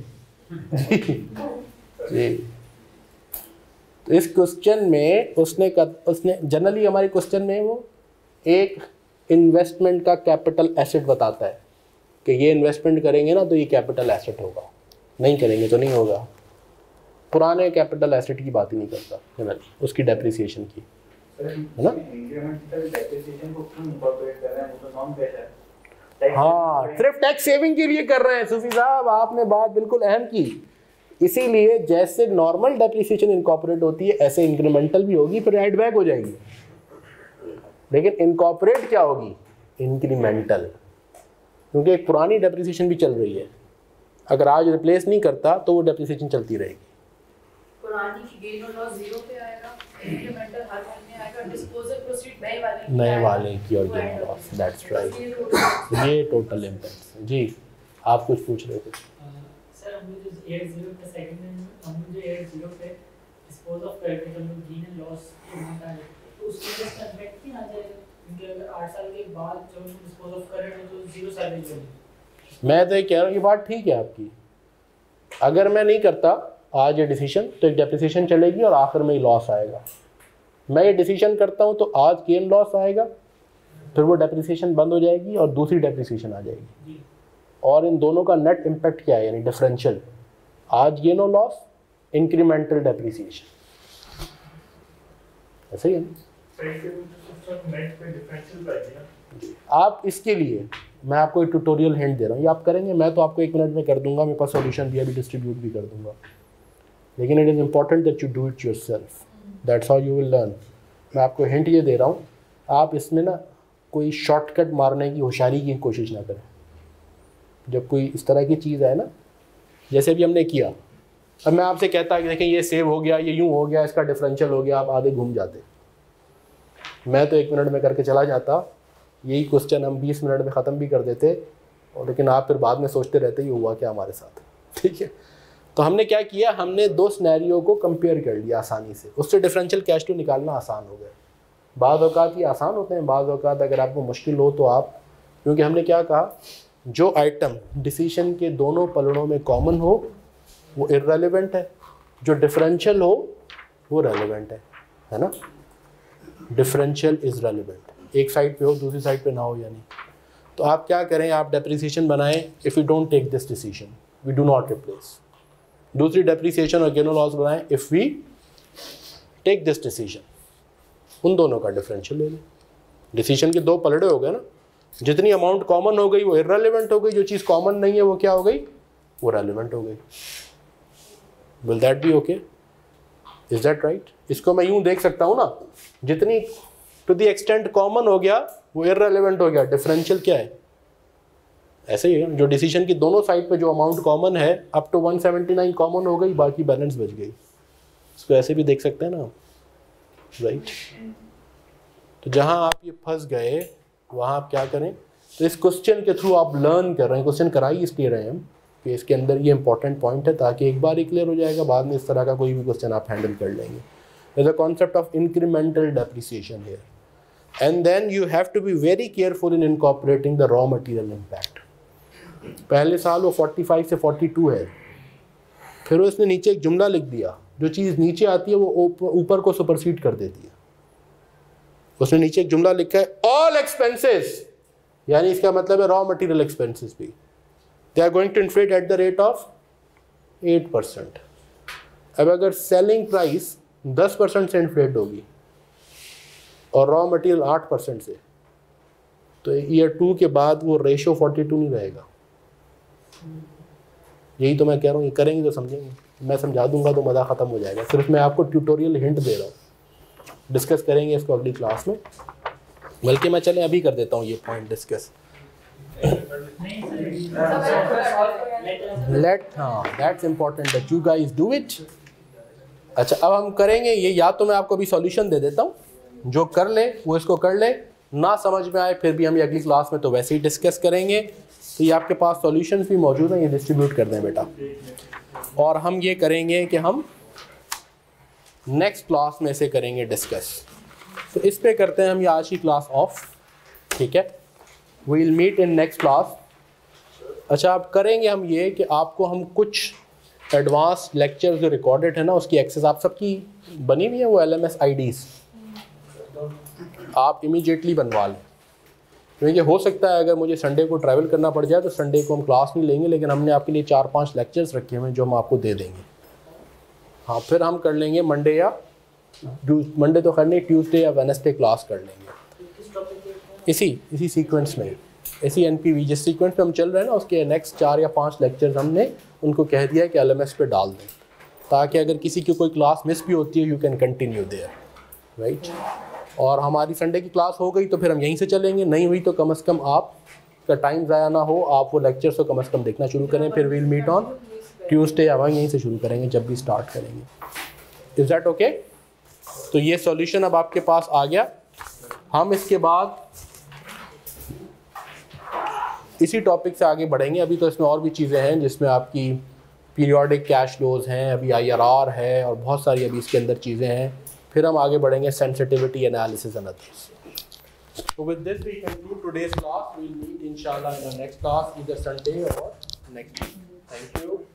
जी। तो इस क्वेश्चन में उसने जनरली हमारे क्वेश्चन में वो एक इन्वेस्टमेंट का कैपिटल एसेट बताता है कि ये इन्वेस्टमेंट करेंगे ना तो ये कैपिटल एसेट होगा, नहीं करेंगे तो नहीं होगा। पुराने कैपिटल एसेट की बात ही नहीं करता जनरली, उसकी डेप्रिसिएशन की, है ना। हाँ, सिर्फ टैक्स सेविंग के लिए कर रहे हैं सूफी साहब, आपने बात बिल्कुल अहम की। इसीलिए जैसे नॉर्मल डेप्रिसिएशन इनकॉर्पोरेट होती है, ऐसे इंक्रीमेंटल भी होगी, फिर ऐड बैक हो जाएगी। लेकिन इनकॉर्पोरेट क्या होगी, इंक्रीमेंटल, क्योंकि एक पुरानी डेप्रिसिएशन भी चल रही है। अगर आज रिप्लेस नहीं करता तो वो डेप्रिसिएशन चलती रहेगी। पुरानी की गेन और लॉस 0 पे आएगा, इंक्रीमेंटल हर महीने आएगा, डिस्पोजल प्रोसीड नए वाले की और गेन और लॉस। दैट्स राइट, ये टोटल इम्पैक्ट। जी आप कुछ पूछ रहे थे सर, हम जो 8-0 पे सेकंड में हम जो 8-0 पे डिस्पोज ऑफ करंट जब गेन एंड लॉस के अमाउंट आ जाए तो उसमें इसका इफेक्ट नहीं आ जाएगा, क्योंकि अगर 8 साल के बाद जब डिस्पोज ऑफ करंट है तो 0 सैलरी होगी। मैं तो ये कह रहा हूँ, ये बात ठीक है आपकी। अगर मैं नहीं करता आज ये डिसीजन तो एक डेप्रिसिएशन चलेगी और आखिर में ही लॉस आएगा। मैं ये डिसीजन करता हूँ तो आज गेन लॉस आएगा, फिर वो डेप्रिसिएशन बंद हो जाएगी और दूसरी डेप्रिसिएशन आ जाएगी, और इन दोनों का नेट इम्पैक्ट क्या है, यानी डिफरेंशियल। आज गेन और लॉस, इंक्रीमेंटल डेप्रिसिएशन, ऐसे ही है ना। आप इसके लिए मैं आपको एक ट्यूटोरियल हिंट दे रहा हूँ, ये आप करेंगे, मैं तो आपको 1 मिनट में कर दूंगा, मेरे पास सॉल्यूशन भी अभी डिस्ट्रीब्यूट भी कर दूंगा, लेकिन it is important that you do it yourself, that's how you will learn. मैं आपको हिंट ये दे रहा हूँ, आप इसमें ना कोई शॉर्टकट मारने की होशियारी की कोशिश ना करें। जब कोई इस तरह की चीज़ है ना, जैसे भी हमने किया, अब मैं आपसे कहता कि देखें ये सेव हो गया, ये यूँ हो गया, इसका डिफरेंशियल हो गया, आप आधे घूम जाते। मैं तो 1 मिनट में करके चला जाता, यही क्वेश्चन हम 20 मिनट में ख़त्म भी कर देते, और लेकिन आप फिर बाद में सोचते रहते ये हुआ क्या हमारे साथ, ठीक है। तो हमने क्या किया, हमने 2 सिनेरियो को कंपेयर कर लिया आसानी से, उससे डिफरेंशियल कैश फ्लो निकालना आसान हो गया। बाद औक़ात ये आसान होते हैं, बाद औक़ात अगर आपको मुश्किल हो तो आप, क्योंकि हमने क्या कहा, जो आइटम डिसीजन के दोनों पलड़ों में कॉमन हो वो इररेलेवेंट है, जो डिफरेंशियल हो वो रेलेवेंट है ना। डिफरेंशियल इज़ रेलेवेंट, एक साइड पे हो दूसरी साइड पे ना हो, यानी तो आप क्या करें, आप डेप्रिसिएशन बनाएं, if you don't take this decision we do not replace. दूसरी डेप्रिसिएशन और गेन और लॉस बनाएं, if we take this decision, उन दोनों का डिफरेंशियल ले लें। डिसीजन के 2 पलड़े हो गए ना, जितनी अमाउंट कॉमन हो गई वो इररेलेवेंट हो गई, जो चीज़ कॉमन नहीं है वो क्या हो गई, वो रेलेवेंट हो गई। Will that be okay, is that right? इसको मैं यूं देख सकता हूं ना, जितनी टू द एक्सटेंट कॉमन हो गया वो इररेलेवेंट हो गया, डिफरेंशियल क्या है, ऐसे ही है। जो डिसीजन की दोनों साइड पे जो अमाउंट कॉमन है, अप टू 179 कॉमन हो गई, बाकी बैलेंस बच गई। इसको ऐसे भी देख सकते हैं ना, राइट। तो जहां आप ये फंस गए वहां आप क्या करें, तो इस क्वेश्चन के थ्रू आप लर्न कर रहे हैं, क्वेश्चन करा ही इसलिए रहे हैं हम कि इसके अंदर ये इंपॉर्टेंट पॉइंट है, ताकि एक बार ही क्लियर हो जाएगा, बाद में इस तरह का कोई भी क्वेश्चन आप हैंडल कर लेंगे। there's a concept of incremental depreciation here, and then you have to be very careful in incorporating the raw material impact. पहले साल वो 45 से 42 है, फिर उसने नीचे एक जुमला लिख दिया, जो चीज़ नीचे आती है वो ऊपर को सुपरसीड कर देती है। उसने नीचे एक जुमला लिखा है ऑल एक्सपेंसेस, यानी इसका मतलब है रॉ मटेरियल एक्सपेंसेस भी they are going to inflate at the rate of 8%। अब अगर सेलिंग प्राइस 10% से इन्फ्लेट होगी और रॉ मटेरियल 8% से, तो ईयर 2 के बाद वो रेशो 42 नहीं रहेगा। यही तो मैं कह रहा हूँ, ये करेंगे तो समझेंगे, मैं समझा दूंगा तो मज़ा ख़त्म हो जाएगा। सिर्फ मैं आपको ट्यूटोरियल हिंट दे रहा हूँ, डिस्कस करेंगे इसको अगली क्लास में, बल्कि मैं चले अभी कर देता हूँ ये point discuss. That's important that you guys do it. अच्छा, अब हम करेंगे ये, या तो मैं आपको अभी सॉल्यूशन दे देता हूँ, जो कर ले वो इसको कर ले, ना समझ में आए फिर भी हम ये अगली क्लास में तो वैसे ही डिस्कस करेंगे। तो ये आपके पास सॉल्यूशंस भी मौजूद हैं, ये डिस्ट्रीब्यूट कर दें बेटा, और हम ये करेंगे कि हम नेक्स्ट क्लास में से करेंगे डिस्कस। तो इस पे करते हैं हम ये आज की क्लास ऑफ, ठीक है। We will meet in next class. अच्छा, आप करेंगे हम ये कि आपको हम कुछ एडवांस लेक्चर जो रिकॉर्डेड है ना, उसकी एक्सेस आप सबकी बनी हुई है, वो LMS IDs आप इमीडिएटली बनवा लें, क्योंकि हो सकता है अगर मुझे संडे को ट्रैवल करना पड़ जाए तो संडे को हम क्लास नहीं लेंगे, लेकिन हमने आपके लिए 4-5 लेक्चर्स रखे हुए हैं जो हम आपको दे देंगे। हाँ, फिर हम कर लेंगे मंडे तो खैर नहीं, ट्यूसडे या वेडनेसडे क्लास कर लेंगे इसी सीक्वेंस में, इसी NPV जिस सीक्वेंस में हम चल रहे हैं ना, उसके नेक्स्ट 4 या 5 लेक्चर्स हमने उनको कह दिया है कि LMS पे डाल दें, ताकि अगर किसी की कोई क्लास मिस भी होती है you can continue there, right. और हमारी संडे की क्लास हो गई तो फिर हम यहीं से चलेंगे, नहीं हुई तो कम से कम आपका टाइम ज़ाया ना हो, आप वो लेक्चर्स को कम से कम देखना शुरू करें। फिर वील मीट ऑन ट्यूसडे, अब यहीं से शुरू करेंगे जब भी स्टार्ट करेंगे। Is that okay? तो ये सॉल्यूशन अब आपके पास आ गया। हम इसके बाद इसी टॉपिक से आगे बढ़ेंगे। अभी तो इसमें और भी चीज़ें हैं जिसमें आपकी पीरियोडिक कैश फ्लोज हैं, अभी IRR है और बहुत सारी अभी इसके अंदर चीज़ें हैं। फिर हम आगे बढ़ेंगे sensitivity analysis and others. So with this we conclude today's class. We'll meet inshallah in our next class either Sunday or next week. Thank you.